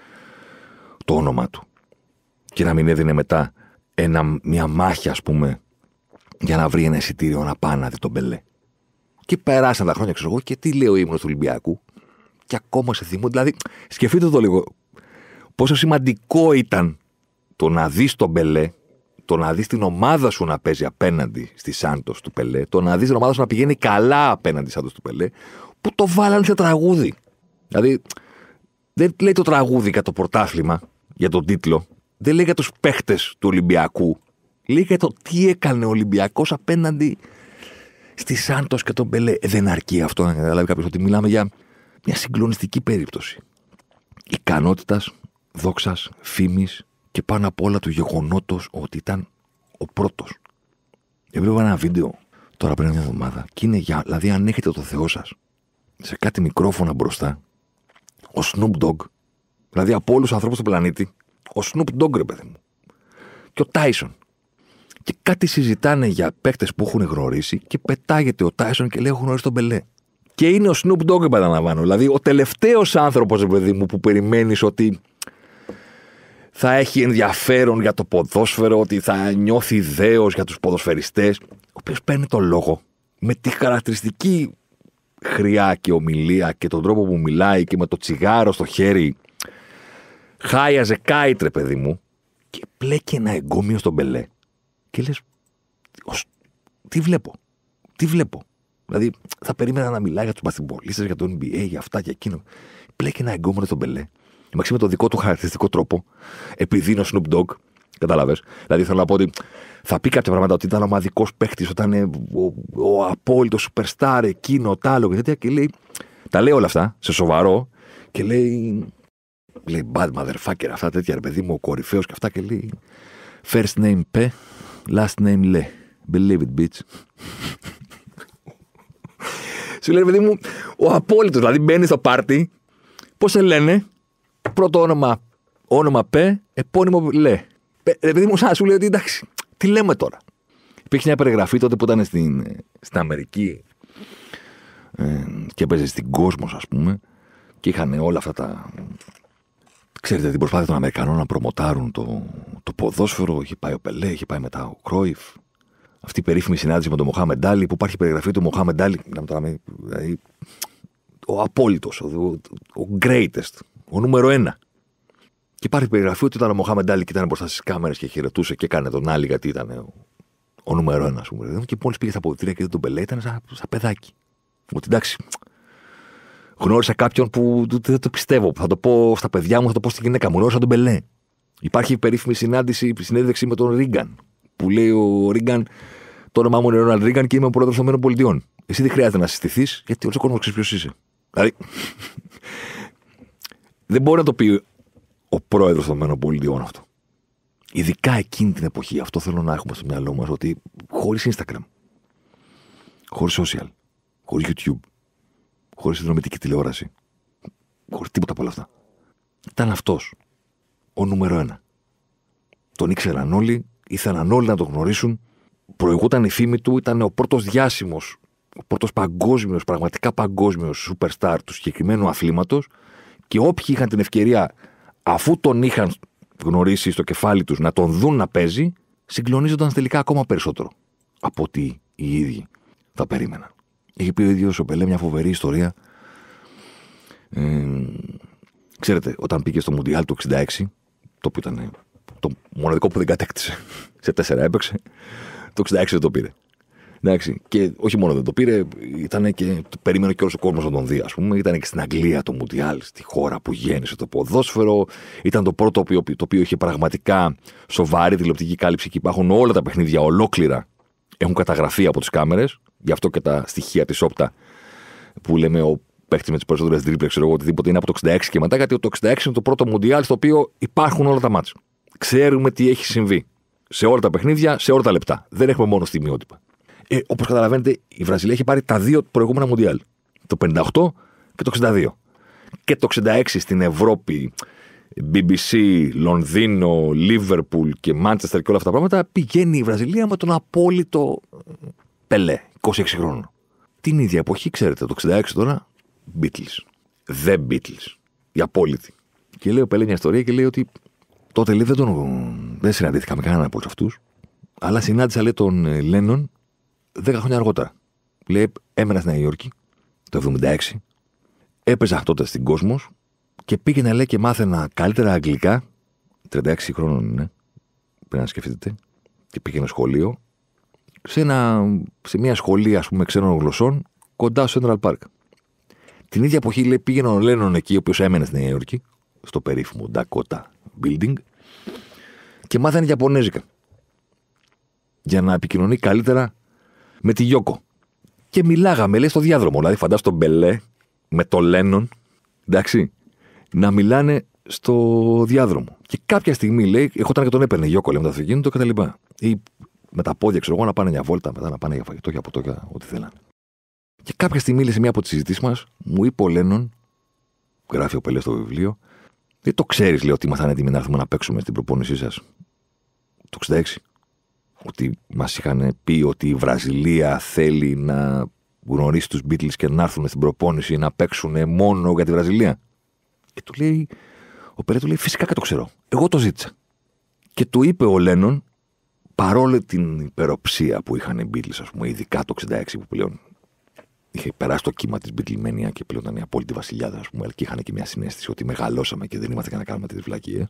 το όνομα του και να μην έδινε μετά ένα, μια μάχη, ας πούμε, για να βρει ένα εισιτήριο να πάει να δει τον Πελέ. Και περάσαν τα χρόνια, ξέρω εγώ, και τι λέει ο ύμνος του Ολυμπιακού. Και ακόμα σε θυμώ. Δηλαδή, σκεφτείτε το λίγο. Πόσο σημαντικό ήταν το να δεις τον Πελέ, το να δεις την ομάδα σου να παίζει απέναντι στη Σάντος του Πελέ, το να δεις την ομάδα σου να πηγαίνει καλά απέναντι στη Σάντος του Πελέ, που το βάλανε σε τραγούδι. Δηλαδή, δεν λέει το τραγούδι για το πρωτάθλημα, για τον τίτλο, δεν λέει για τους παίχτες του Ολυμπιακού. Λέει για το τι έκανε ο Ολυμπιακός απέναντι στη Σάντος και τον Πελέ. Ε, δεν αρκεί αυτό να καταλάβει κάποιος ότι μιλάμε για μια συγκλονιστική περίπτωση ικανότητας, δόξας, φήμης και πάνω απ' όλα του γεγονότος ότι ήταν ο πρώτος. Έβλεπα ένα βίντεο τώρα πριν μια εβδομάδα και είναι για, δηλαδή, αν έχετε το Θεό σας σε κάτι μικρόφωνα μπροστά, ο Snoop Dogg, δηλαδή από όλους τους ανθρώπους του πλανήτη, ο Snoop Dogg, ρε παιδί μου, και ο Tyson. Και κάτι συζητάνε για παίκτες που έχουν γνωρίσει και πετάγεται ο Tyson και λέει: έχω γνωρίσει τον Πελέ. Και είναι ο Snoop Dogg, επαναλαμβάνω. Δηλαδή, ο τελευταίος άνθρωπος, παιδί μου, που περιμένεις ότι θα έχει ενδιαφέρον για το ποδόσφαιρο, ότι θα νιώθει δέος για τους ποδοσφαιριστές, ο οποίος παίρνει το λόγο με τη χαρακτηριστική χρειά και ομιλία και τον τρόπο που μιλάει και με το τσιγάρο στο χέρι. Χάιαζε κάιτρε, παιδί μου, και πλέκει ένα εγκόμιο στον Πελέ. Και λες, τι βλέπω, τι βλέπω. Δηλαδή, θα περίμενα να μιλάει για τους μπασκετμπολίστες, για το N B A, για αυτά και εκείνο. Πλέκει ένα εγκόμενο στον Πελέ. Εντάξει, με τον δικό του χαρακτηριστικό τρόπο, επειδή είναι ο Snoop Dogg, κατάλαβες. Δηλαδή, θέλω να πω ότι θα πει κάποια πράγματα ότι ήταν ομαδικός παίχτης, όταν είναι ο, ο, ο απόλυτος superstar, εκείνο, τ' άλλο και τέτοια. Και λέει, τα λέει όλα αυτά σε σοβαρό και λέει, λέει bad motherfucker, αυτά τέτοια, ρε παιδί μου, ο κορυφαίος και αυτά. Και λέει, first name P, last name Le. Believe it, bitch. Σου λέει, παιδί μου, ο απόλυτος. Δηλαδή, μπαίνει στο πάρτι, πώς σε λένε, πρώτο όνομα, όνομα Π, επώνυμο Λε. Ρε παιδί μου, σαν σου λέει ότι εντάξει, τι λέμε τώρα. Υπήρχε μια περιγραφή τότε που ήταν στην, στην Αμερική ε, και έπαιζε στην Κόσμος, ας πούμε, και είχαν όλα αυτά τα. Ξέρετε, την προσπάθεια των Αμερικανών να προμοτάρουν το, το ποδόσφαιρο. Είχε πάει ο Πελέ, είχε πάει μετά ο Κρόιφ. Αυτή η περίφημη συνάντηση με τον Μοχάμεντ Άλι, που υπάρχει περιγραφή του Μοχάμεντ Άλι, δηλαδή, ο απόλυτος, ο, ο, ο greatest, ο νούμερο ένα. Και υπάρχει περιγραφή ότι ήταν ο Μοχάμεντ Άλι και ήταν μπροστά στις κάμερες και χαιρετούσε και έκανε τον Άλι γιατί ήταν ο, ο νούμερο ένα, ας πούμε. Και μόλις πήγε στα αποδυτήρια και δεν τον Πελέ, ήταν σαν, σαν παιδάκι. Ότι εντάξει, γνώρισα κάποιον που δεν το πιστεύω. Θα το πω στα παιδιά μου, θα το πω στη γυναίκα μου. Γνώρισα τον Πελέ. Υπάρχει περίφημη συνάντηση, συνέντευξη με τον Ρίγκαν. Που λέει ο Ρίγκαν, το όνομά μου είναι Ρόναλντ Ρίγκαν και είμαι ο πρόεδρος των ΗΠΑ. Εσύ δεν χρειάζεται να συστηθείς, γιατί όλος ο κόσμος ξέρει ποιος είσαι. Δηλαδή, δεν μπορεί να το πει ο πρόεδρος των ΗΠΑ αυτό. Ειδικά εκείνη την εποχή, αυτό θέλω να έχουμε στο μυαλό μας, ότι χωρίς Instagram, χωρίς social, χωρίς YouTube, χωρίς συνδρομητική τηλεόραση, χωρίς τίποτα από όλα αυτά, ήταν αυτός ο νούμερο ένα. Τον ήξεραν όλοι. Ήθελαν όλοι να τον γνωρίσουν. Προηγούταν η φήμη του, ήταν ο πρώτος διάσημος, ο πρώτος παγκόσμιος, πραγματικά παγκόσμιος superstar του συγκεκριμένου αθλήματος. Και όποιοι είχαν την ευκαιρία, αφού τον είχαν γνωρίσει στο κεφάλι τους, να τον δουν να παίζει, συγκλονίζονταν τελικά ακόμα περισσότερο από ότι οι ίδιοι θα περίμεναν. Είχε πει ο ίδιος ο Πελέ μια φοβερή ιστορία. Ε, ξέρετε, όταν πήγε στο Μουντιάλ του εξήντα έξι, το οποίο ήταν το μοναδικό που δεν κατέκτησε. Σε τέσσερα έπαιξε. Το εξήντα έξι δεν το πήρε. Εντάξει, και όχι μόνο δεν το πήρε, ήταν και, περίμενε και όλος ο κόσμος να τον δει, ας πούμε. Ήταν και στην Αγγλία το Μουντιάλ, στη χώρα που γέννησε το ποδόσφαιρο. Ήταν το πρώτο το οποίο, το οποίο είχε πραγματικά σοβαρή τηλεοπτική κάλυψη και υπάρχουν όλα τα παιχνίδια ολόκληρα. Έχουν καταγραφεί από τις κάμερες, γι' αυτό και τα στοιχεία της Όπτα που λέμε ο παίχτης με τις περισσότερες τρίπλες, ξέρω εγώ, οτιδήποτε είναι από το εξήντα έξι και μετά, γιατί το εξήντα έξι είναι το πρώτο Μουντιάλ στο οποίο υπάρχουν όλα τα μάτς. Ξέρουμε τι έχει συμβεί σε όλα τα παιχνίδια, σε όλα τα λεπτά. Δεν έχουμε μόνο στιγμιότυπα. Ε, όπως καταλαβαίνετε, η Βραζιλία έχει πάρει τα δύο προηγούμενα Μουντιάλ. Το πενήντα οκτώ και το εξήντα δύο. Και το εξήντα έξι στην Ευρώπη, μπι μπι σι, Λονδίνο, Λίβερπουλ και Μάντσεστερ και όλα αυτά τα πράγματα, πηγαίνει η Βραζιλία με τον απόλυτο Πελέ, είκοσι έξι χρόνων. Την ίδια εποχή, ξέρετε, το εξήντα έξι τώρα, Beatles. The Beatles. Οι απόλυτοι. Και λέει ο Πελέ μια ιστορία και λέει ότι τότε λέει, δεν, τον... δεν συναντήθηκα με κανέναν από όλους αυτούς, αλλά συνάντησα, λέει, τον Λένον δέκα χρόνια αργότερα. Λέει, έμενα στη Νέα Υόρκη το εβδομήντα έξι, έπαιζα τότε στην Κόσμος και πήγαινα, λέει, και μάθαινα καλύτερα αγγλικά. τριάντα έξι χρόνων είναι, πρέπει να σκεφτείτε, και πήγαινα σχολείο σε, ένα, σε μια σχολή, ας πούμε, ξένων γλωσσών κοντά στο Central Park. Την ίδια εποχή, λέει, πήγαινε ο Λένον εκεί, ο οποίος έμενε στη Νέα Υόρκη, στο περίφημο Dakota Building, και μάθανε Ιαπωνέζικα για να επικοινωνεί καλύτερα με τη Γιώκο. Και μιλάγαμε, λέει, στο διάδρομο. Δηλαδή, φαντάσου τον Μπελέ με το Λένον, εντάξει, να μιλάνε στο διάδρομο. Και κάποια στιγμή, λέει, ερχόταν και τον έπαιρνε η Γιώκο, λέει, με το αυτοκίνητο κτλ. Ή με τα πόδια, ξέρω εγώ, να πάνε μια βόλτα, μετά να πάνε για φαγητό, για ποτό, για ό,τι θέλανε. Και κάποια στιγμή, λέει, σε μία από τις συζητήσεις μας, μου είπε ο Λένον, γράφει ο Πελέ στο βιβλίο, δεν το ξέρεις, λέει, ότι ήμασταν έτοιμοι να έρθουμε να παίξουμε στην προπόνησή σας το εξήντα έξι. Ότι μας είχαν πει ότι η Βραζιλία θέλει να γνωρίσει τους Beatles και να έρθουν στην προπόνηση να παίξουν μόνο για τη Βραζιλία. Και του λέει, ο Πελέ του λέει, φυσικά και το ξέρω. Εγώ το ζήτησα. Και του είπε ο Λένον, παρόλη την υπεροψία που είχαν οι Beatles, ας πούμε, ειδικά το εξήντα έξι που πλέον είχε περάσει το κύμα της Beatlemania και πλέον ήταν η απόλυτη βασιλιάδα, ας πούμε, και είχαν και μια συναίσθηση ότι μεγαλώσαμε και δεν είμαστε για να κάνουμε τέτοιες βλακίες.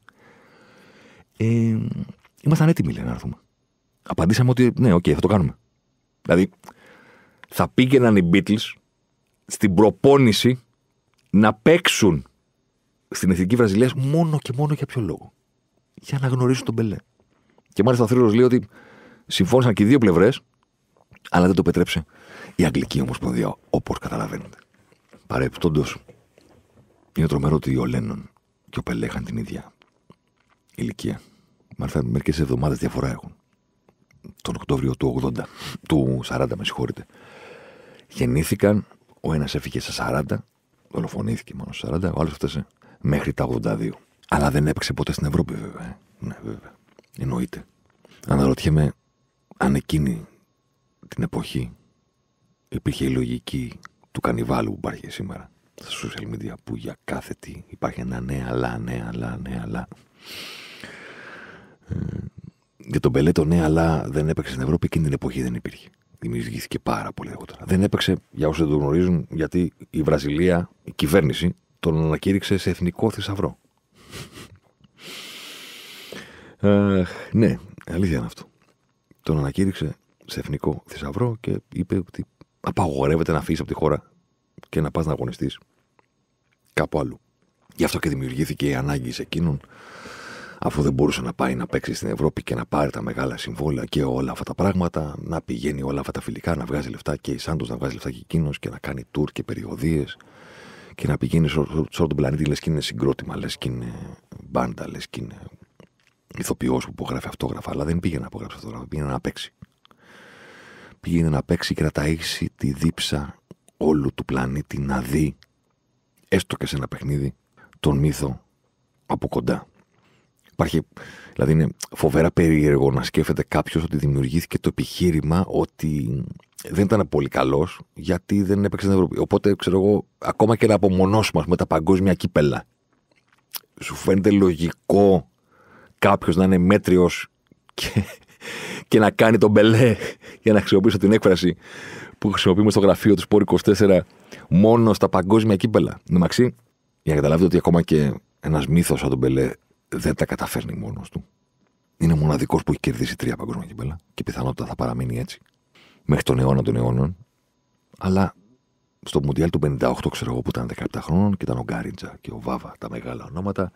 Ε, ήμασταν έτοιμοι, λέει, να έρθουμε. Απαντήσαμε ότι ναι, οκ, okay, θα το κάνουμε. Δηλαδή, θα πήγαιναν οι Beatles στην προπόνηση να παίξουν στην Εθνική Βραζιλίας μόνο και μόνο για ποιο λόγο? Για να γνωρίσουν τον Πελέ. Και μάλιστα ο θρύλος λέει ότι συμφώνησαν και οι δύο πλευρές, αλλά δεν το επετρέψε η Αγγλική Ομοσπονδία, όπως καταλαβαίνετε. Παρεπιπτόντως, είναι τρομερό ότι ο Λένον και ο Πελέ είχαν την ίδια ηλικία. Μάλιστα, μερικές εβδομάδες διαφορά έχουν. Τον Οκτώβριο του ογδόντα, του σαράντα, με συγχωρείτε. Γεννήθηκαν, ο ένας έφυγε στα σαράντα, δολοφονήθηκε μόνο στα σαράντα, ο άλλος έφτασε μέχρι τα ογδόντα δύο. Αλλά δεν έπαιξε ποτέ στην Ευρώπη, βέβαια. Ναι, βέβαια. Εννοείται. Αναρωτιέμαι αν εκείνη την εποχή υπήρχε η λογική του κανιβάλου που υπάρχει σήμερα στα social media, που για κάθε τι υπάρχει ένα ναι, αλλά, ναι, αλλά, ναι, αλλά. Ε, για τον Πελέ το ναι, αλλά δεν έπαιξε στην Ευρώπη, εκείνη την εποχή δεν υπήρχε. Δημιουργήθηκε πάρα πολύ αργότερα. Δεν έπαιξε, για όσοι δεν το γνωρίζουν, γιατί η Βραζιλία, η κυβέρνηση, τον ανακήρυξε σε εθνικό θησαυρό. Uh, ναι, αλήθεια είναι αυτό. Τον ανακήρυξε σε εθνικό θησαυρό και είπε ότι απαγορεύεται να φύγεις από τη χώρα και να πας να αγωνιστείς κάπου αλλού. Γι' αυτό και δημιουργήθηκε η ανάγκη σε εκείνον, αφού δεν μπορούσε να πάει να παίξει στην Ευρώπη και να πάρει τα μεγάλα συμβόλαια και όλα αυτά τα πράγματα, να πηγαίνει όλα αυτά τα φιλικά, να βγάζει λεφτά και η Σάντος να βγάζει λεφτά και εκείνος και να κάνει tour και περιοδίες και να πηγαίνει σε όλο τον πλανήτη, λες και είναι συγκρότημα, λες και είναι μπάντα, λες και είναι ηθοποιός που υπογράφει αυτόγραφα, αλλά δεν πήγαινε να υπογράψει αυτόγραφα, πήγαινε να παίξει. Πήγαινε να παίξει και να ταΐξει τη δίψα όλου του πλανήτη, να δει, έστω και σε ένα παιχνίδι, τον μύθο από κοντά. Υπάρχει, δηλαδή είναι φοβερά περίεργο να σκέφτεται κάποιος ότι δημιουργήθηκε το επιχείρημα ότι δεν ήταν πολύ καλός γιατί δεν έπαιξε στην Ευρώπη. Οπότε, ξέρω εγώ, ακόμα και να απομονώσουμε με τα παγκόσμια κύπελα, σου φαίνεται λογικό κάποιος να είναι μέτριος και, και να κάνει τον Μπελέ, για να χρησιμοποιήσω την έκφραση που χρησιμοποιούμε στο γραφείο του Σπορ είκοσι τέσσερα, μόνο στα παγκόσμια κύπελα. Νομαξί, για να καταλάβετε ότι ακόμα και ένας μύθος σαν τον Μπελέ δεν τα καταφέρνει μόνος του. Είναι ο μοναδικός που έχει κερδίσει τρία παγκόσμια κύπελα και πιθανότατα θα παραμείνει έτσι. μέχρι τον αιώνα των αιώνων. Αλλά στο Μουντιάλ του πενήντα οκτώ, ξέρω εγώ, που ήταν δεκαεπτά χρόνων και ήταν ο Γκάριντζα και ο Βάβα, τα μεγάλα ονόματα.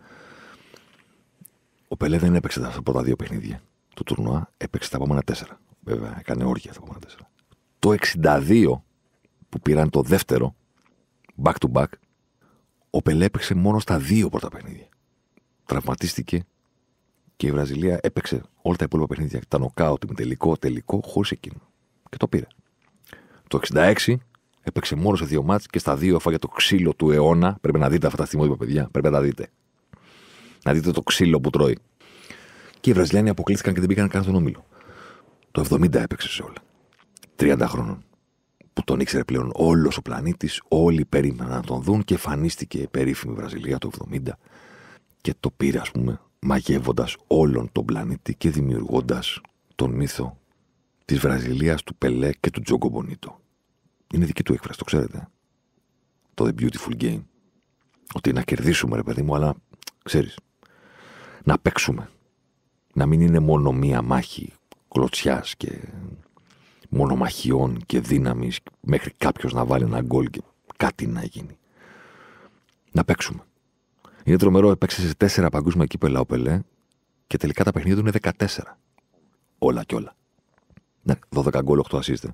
Ο Πελέ δεν έπαιξε τα πρώτα δύο παιχνίδια του τουρνουά, έπαιξε τα επόμενα τέσσερα. Βέβαια, έκανε όργια τα επόμενα τέσσερα. Το εξήντα δύο που πήραν το δεύτερο, back to back, ο Πελέ έπαιξε μόνο στα δύο πρώτα παιχνίδια. Τραυματίστηκε και η Βραζιλία έπαιξε όλα τα υπόλοιπα παιχνίδια. Τα νοκάουτ, με τελικό, τελικό, χωρίς εκείνο. Και το πήρε. Το εξήντα έξι έπαιξε μόνο σε δύο μάτς και στα δύο έφαγε το ξύλο του αιώνα. Πρέπει να δείτε αυτά τα θυμότυπα, παιδιά. Πρέπει να τα δείτε. Να δείτε το ξύλο που τρώει. Και οι Βραζιλιάνοι αποκλείστηκαν και δεν πήγαν καν στον όμιλο. Το εβδομήντα έπαιξε σε όλα. τριάντα χρόνων. Που τον ήξερε πλέον όλος ο πλανήτης, όλοι περίμεναν να τον δουν και εμφανίστηκε η περίφημη Βραζιλία το εβδομήντα και το πήρε, ας πούμε, μαγεύοντας όλον τον πλανήτη και δημιουργώντας τον μύθο της Βραζιλίας, του Πελέ και του Τζόγκο Μπονίτο. Είναι δική του έκφραση, το ξέρετε. Το The Beautiful Game. Ότι να κερδίσουμε, ρε παιδί μου, αλλά ξέρεις, να παίξουμε. Να μην είναι μόνο μία μάχη κλωτσιάς και μονομαχιών και δύναμης μέχρι κάποιος να βάλει ένα γκολ και κάτι να γίνει. Να παίξουμε. Είναι τρομερό, έπαιξε σε τέσσερα παγκόσμια κύπελα ο Πελέ και τελικά τα παιχνίδια του είναι δεκατέσσερα. Όλα κι όλα. Ναι, δώδεκα γκολ, οκτώ ασίστ.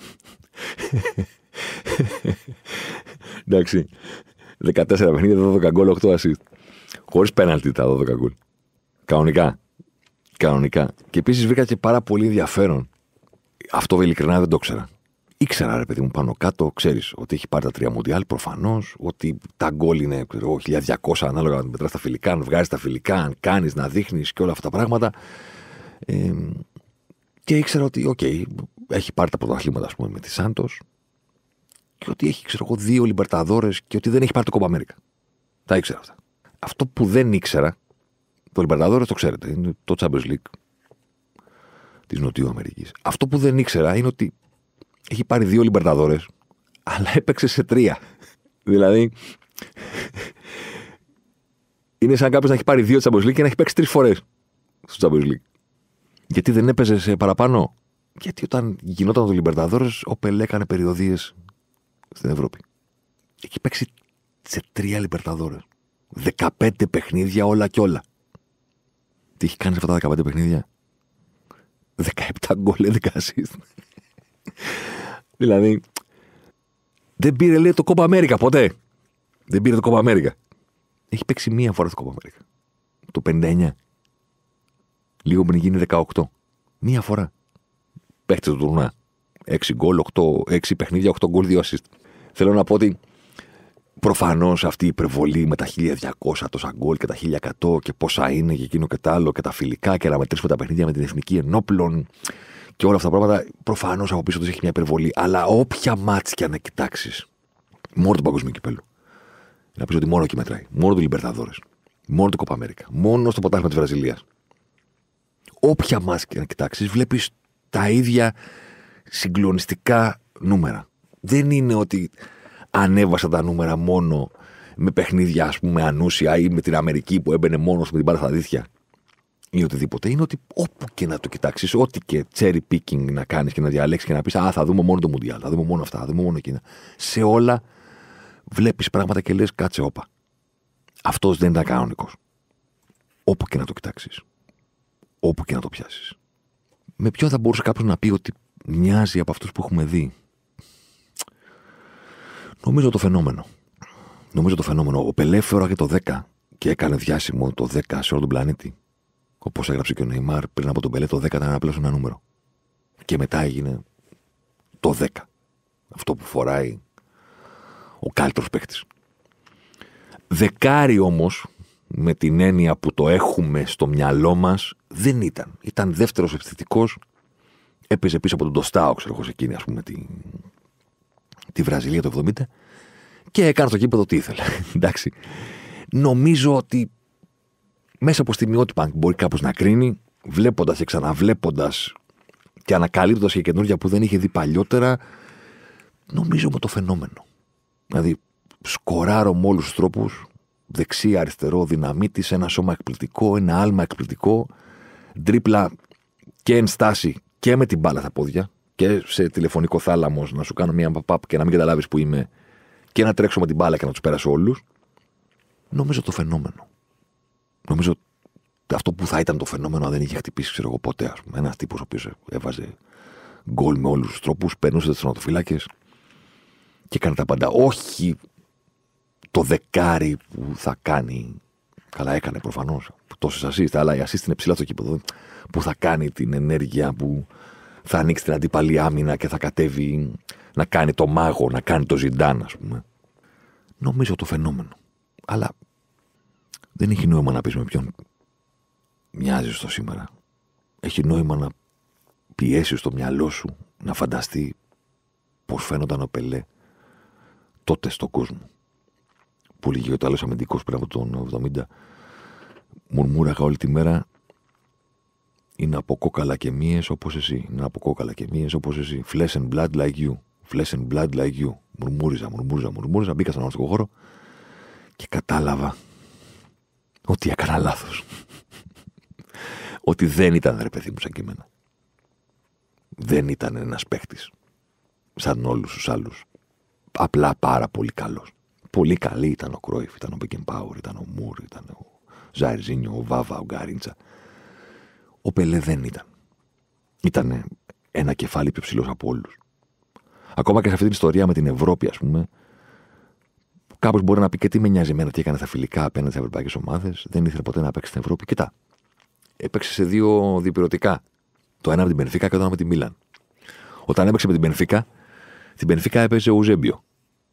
Εντάξει. δεκατέσσερα παιχνίδια, δώδεκα γκολ, οκτώ ασίστ. Χωρίς πέναλτι τα δώδεκα γκολ. Κανονικά. Κανονικά. Και επίσης βρήκα και πάρα πολύ ενδιαφέρον. Αυτό ειλικρινά δεν το ήξερα. Ήξερα, ρε παιδί μου, πάνω κάτω, ξέρεις ότι έχει πάρει τα τρία Μουντιάλ, προφανώς, ότι τα γκολ είναι ξέρω, χίλια διακόσια ανάλογα να μετράς τα φιλικά, αν βγάζεις τα φιλικά, αν κάνεις, να δείχνεις και όλα αυτά τα πράγματα. Ε, και ήξερα ότι, οκ, okay, έχει πάρει τα πρωταθλήματα, ας πούμε, με τη Σάντος και ότι έχει, ξέρω εγώ, δύο Λιμπερταδόρες και ότι δεν έχει πάρει το Κόπα Αμέρικα. Τα ήξερα αυτά. Αυτό που δεν ήξερα, το Λιμπερταδόρες το ξέρετε, είναι το Champions League της Νοτιού Αμερικής. Αυτό που δεν ήξερα είναι ότι έχει πάρει δύο Λιμπερταδόρες, αλλά έπαιξε σε τρία. Δηλαδή, είναι σαν κάποιος να έχει πάρει δύο Champions League και να έχει παίξει τρεις φορές στο Champions League. Γιατί δεν έπαιζε σε παραπάνω? Γιατί όταν γινόταν το Λιμπερταδόρες, ο Πελέ έκανε περιοδίες στην Ευρώπη. Έχει παίξει σε τρία Λιμπερταδόρες. δεκαπέντε παιχνίδια όλα κι όλα. Τι έχει κάνει σε αυτά τα δεκαπέντε παιχνίδια? δεκαεπτά γκολ, έντεκα ασίστ. Δηλαδή, δεν πήρε, λέει, το Κόπα Αμέρικα ποτέ. Δεν πήρε το Κόπα Αμέρικα. Έχει παίξει μία φορά το Κόπα Αμέρικα. Το πενήντα εννιά. Λίγο πριν γίνει δεκαοκτώ. Μία φορά. Παίχτες του τουρνουά. έξι γκολ, οκτώ, έξι παιχνίδια, οκτώ γκολ, δύο ασίστ. Θέλω να πω ότι προφανώς αυτή η υπερβολή με τα χίλια διακόσια τόσα γκολ και τα χίλια εκατό και πόσα είναι και εκείνο και τα άλλο και τα φιλικά και να μετρήσουμε τα παιχνίδια με την εθνική ενόπλων και όλα αυτά τα πράγματα, προφανώς από πίσω τους έχει μια υπερβολή. Αλλά όποια μάτς και αν κοιτάξεις, μόνο του παγκοσμίου κυπέλου, να πεις ότι μόνο εκεί μετράει. Μόνο του Λιμπερταδόρες. Μόνο του Κόπα Αμέρικα. Μόνο στο ποτάσμα της Βραζιλίας. Όποια μάτς και αν κοιτάξεις, βλέπεις τα ίδια συγκλονιστικά νούμερα. Δεν είναι ότι ανέβασα τα νούμερα μόνο με παιχνίδια, ας πούμε, ανούσια ή με την Αμερική που έμπαινε μόνος με την μπάλα στα δίχτυα ή οτιδήποτε. Είναι ότι όπου και να το κοιτάξεις, ό,τι και cherry picking να κάνεις και να διαλέξεις και να πεις «Α, θα δούμε μόνο το Μουντιάλ, θα δούμε μόνο αυτά, θα δούμε μόνο εκείνα». Σε όλα βλέπεις πράγματα και λες «Κάτσε, όπα. Αυτός δεν ήταν κανονικός». Όπου και να το κοιτάξεις. Όπου και να το πιάσεις. Με ποιο θα μπορούσε κάποιος να πει ότι μοιάζει από αυτούς που έχουμε δει? Νομίζω το φαινόμενο. Νομίζω το φαινόμενο. Ο Πελέ φόραγε το δέκα και έκανε διάσημο το δέκα σε όλο τον πλανήτη. Όπως έγραψε και ο Νεϊμάρ, πριν από τον Πελέ το δέκα ήταν απλώς ένα νούμερο. Και μετά έγινε το δέκα. Αυτό που φοράει ο καλύτερος παίκτης. Δεκάρι όμως, με την έννοια που το έχουμε στο μυαλό μας, δεν ήταν. Ήταν δεύτερος επιθετικός. Έπαιζε πίσω από τον Ντοστάο, ξέρω εγώ, σε εκείνη, ας πούμε, τη, τη Βραζιλία το εβδομήντα και έκανε στο κήπεδο τι ήθελε. Εντάξει. Νομίζω ότι μέσα από στιγμιότυπα μπορεί κάπως να κρίνει, βλέποντας και ξαναβλέποντας και ανακαλύπτοντας και καινούργια που δεν είχε δει παλιότερα, νομίζω με το φαινόμενο. Δηλαδή, σκοράρω με όλους τους τρόπους, δεξί, αριστερό, δυναμίτης, ένα σώμα εκπληκτικό, ένα άλμα εκπληκτικό, τρίπλα και εν στάση και με την μπάλα στα πόδια και σε τηλεφωνικό θάλαμος να σου κάνω μια pop-up και να μην καταλάβεις που είμαι και να τρέξω με την μπάλα και να τους πέρασω όλους. Νομίζω το φαινόμενο. Νομίζω αυτό που θα ήταν το φαινόμενο αν δεν είχε χτυπήσει, ξέρω εγώ, ποτέ, ας πούμε. Ένας τύπος ο οποίος έβαζε γκολ με όλους τους τρόπους, περνούσε τις τερματοφυλάκες και έκανε τα πάντα. Όχι το δεκάρι που θα κάνει. Καλά, έκανε προφανώς τόσες ασίστ, αλλά η ασίστ είναι ψηλά στο κήπεδο. Που θα κάνει την ενέργεια, που θα ανοίξει την αντίπαλη άμυνα και θα κατέβει να κάνει το μάγο, να κάνει το Ζιντάν, ας πούμε. Νομίζω το φαινόμενο. Αλλά δεν έχει νόημα να πεις με ποιον μοιάζεις στο σήμερα. Έχει νόημα να πιέσεις το μυαλό σου να φανταστεί πώς φαίνονταν ο Πελέ τότε στον κόσμο. Που λέγει ο Ιταλός αμυντικός πριν από τον εβδομήντα, μουρμούραγα όλη τη μέρα, είναι από κόκαλα και μύες όπως εσύ. Είναι από κόκαλα και μύες όπως εσύ. Flesh and blood like you. Flesh and blood like you. Μουρμούριζα, μουρμούριζα, μουρμούριζα. Μπήκα στον αγωνιστικό χώρο και κατάλαβα ότι έκανα λάθος. Ότι δεν ήταν, ρε παιδί μου, σαν και εμένα. Δεν ήταν ένας παίχτης σαν όλους τους άλλους. Απλά πάρα πολύ καλός. Πολύ καλή ήταν ο Κρόιφ, ήταν ο Μπεκενμπάουρ, ήταν ο Μουρ, ήταν ο Ζαϊρζίνιο, ο Βάβα, ο Γκαρίντσα. Ο Πελέ δεν ήταν. Ήταν ένα κεφάλι πιο ψηλός από όλους. Ακόμα και σε αυτή την ιστορία με την Ευρώπη, ας πούμε, κάποιος μπορεί να πει και τι με νοιάζει εμένα, τι έκανε στα φιλικά απέναντι σε ευρωπαϊκές ομάδες. Δεν ήθελε ποτέ να παίξει στην Ευρώπη. Κοιτά, έπαιξε σε δύο διπυρωτικά. Το ένα με την Μπενφίκα και το ένα με την Μίλαν. Όταν έπαιξε με την Μπενφίκα, την Μπενφίκα έπαιζε ο Ουζέμπιο.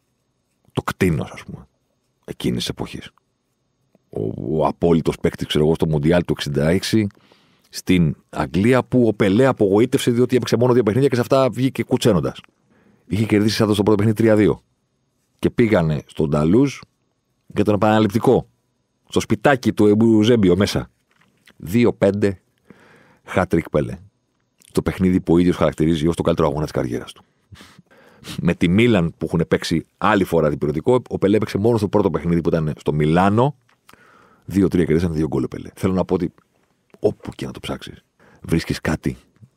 Το κτίνος, ας πούμε, εκείνης της εποχής. Ο, ο απόλυτος παίκτης, ξέρω εγώ, στο Μουντιάλ του εξήντα έξι στην Αγγλία, που ο Πελέ απογοήτευσε διότι έπαιξε μόνο δύο παιχνίδια και σε αυτά βγήκε κουτσένοντας. Είχε κερδίσει σαν το στο πρώτο παιχνίδι τρία δύο. Και πήγανε στον Ταλούζ για τον επαναληπτικό. Στο σπιτάκι του Εμπουζέμπιο μέσα. δύο πέντε χάτρικ Πελέ. Το παιχνίδι που ο ίδιος χαρακτηρίζει ως το καλύτερο αγώνα της καριέρας του. Με τη Μίλαν που έχουν παίξει άλλη φορά διπυρωτικό, ο Πελέ έπαιξε μόνο στο πρώτο παιχνίδι που ήταν στο Μιλάνο. δύο τρία κερδίσαν δύο γκολ ο Πελέ. Θέλω να πω ότι όπου και να το ψάξεις, βρίσκεις κάτι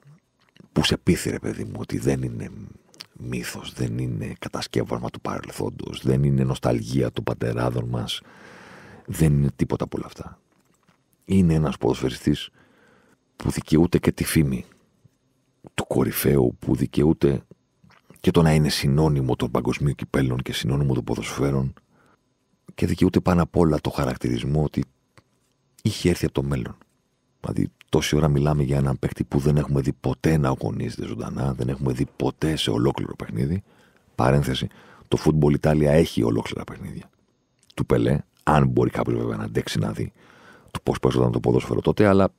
που σε πείθει, ρε παιδί μου, ότι δεν είναι μύθος, δεν είναι κατασκεύασμα του παρελθόντος, δεν είναι νοσταλγία των πατεράδων μας, δεν είναι τίποτα από όλα αυτά. Είναι ένας ποδοσφαιριστής που δικαιούται και τη φήμη του κορυφαίου, που δικαιούται και το να είναι συνώνυμο των παγκοσμίων κυπέλλων και συνώνυμο των ποδοσφαίρων, και δικαιούται πάνω απ' όλα το χαρακτηρισμό ότι είχε έρθει από το μέλλον. Δηλαδή, τόση ώρα μιλάμε για έναν παίκτη που δεν έχουμε δει ποτέ να αγωνίζεται ζωντανά, δεν έχουμε δει ποτέ σε ολόκληρο παιχνίδι. Παρένθεση, το Football Italia έχει ολόκληρα παιχνίδια του Πελέ, αν μπορεί κάποιος βέβαια να αντέξει να δει το πώς παίζονταν το ποδόσφαιρο τότε, αλλά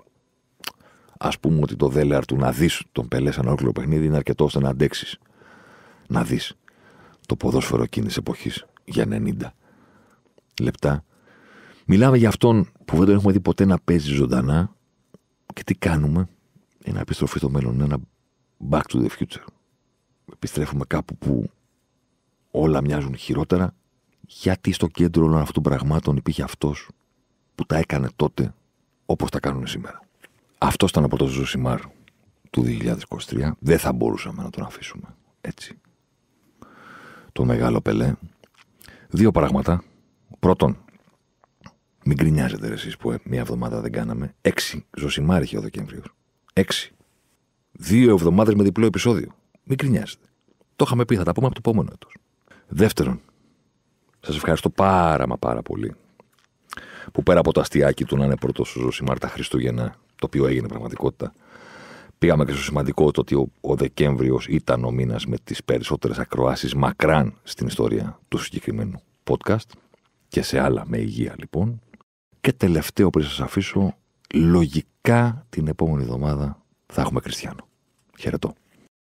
ας πούμε ότι το δέλεαρ του να δεις τον Πελέ σε ένα ολόκληρο παιχνίδι είναι αρκετό ώστε να αντέξεις να δεις το ποδόσφαιρο εκείνης της εποχής για ενενήντα λεπτά. Μιλάμε για αυτόν που δεν τον έχουμε δει ποτέ να παίζει ζωντανά. Και τι κάνουμε? Ένα επιστροφή στο μέλλον, ένα back to the future. Επιστρέφουμε κάπου που όλα μοιάζουν χειρότερα, γιατί στο κέντρο όλων αυτών των πραγμάτων υπήρχε αυτός που τα έκανε τότε όπως τα κάνουν σήμερα. Αυτός ήταν από το Ζωσιμάρ του δύο χιλιάδες είκοσι τρία. Δεν θα μπορούσαμε να τον αφήσουμε έτσι. Το μεγάλο Πελέ. Δύο πράγματα. Πρώτον, μην γκρινιάζετε ρε εσείς που μία εβδομάδα δεν κάναμε. Έξι Ζωσιμάρ είχε ο Δεκέμβριος. Έξι. Δύο εβδομάδες με διπλό επεισόδιο. Μην γκρινιάζετε. Το είχαμε πει, θα τα πούμε από το επόμενο έτος. Δεύτερον, σας ευχαριστώ πάρα μα πάρα πολύ που πέρα από το αστιάκι του να είναι πρώτος ο Ζωσιμάρ τα Χριστούγεννα, το οποίο έγινε πραγματικότητα, πήγαμε και στο σημαντικό το ότι ο, ο Δεκέμβριος ήταν ο μήνας με τις περισσότερες ακροάσεις μακράν στην ιστορία του συγκεκριμένου podcast και σε άλλα με υγεία λοιπόν. Και τελευταίο πριν σας αφήσω, λογικά την επόμενη εβδομάδα θα έχουμε Κριστιανό. Χαιρετώ.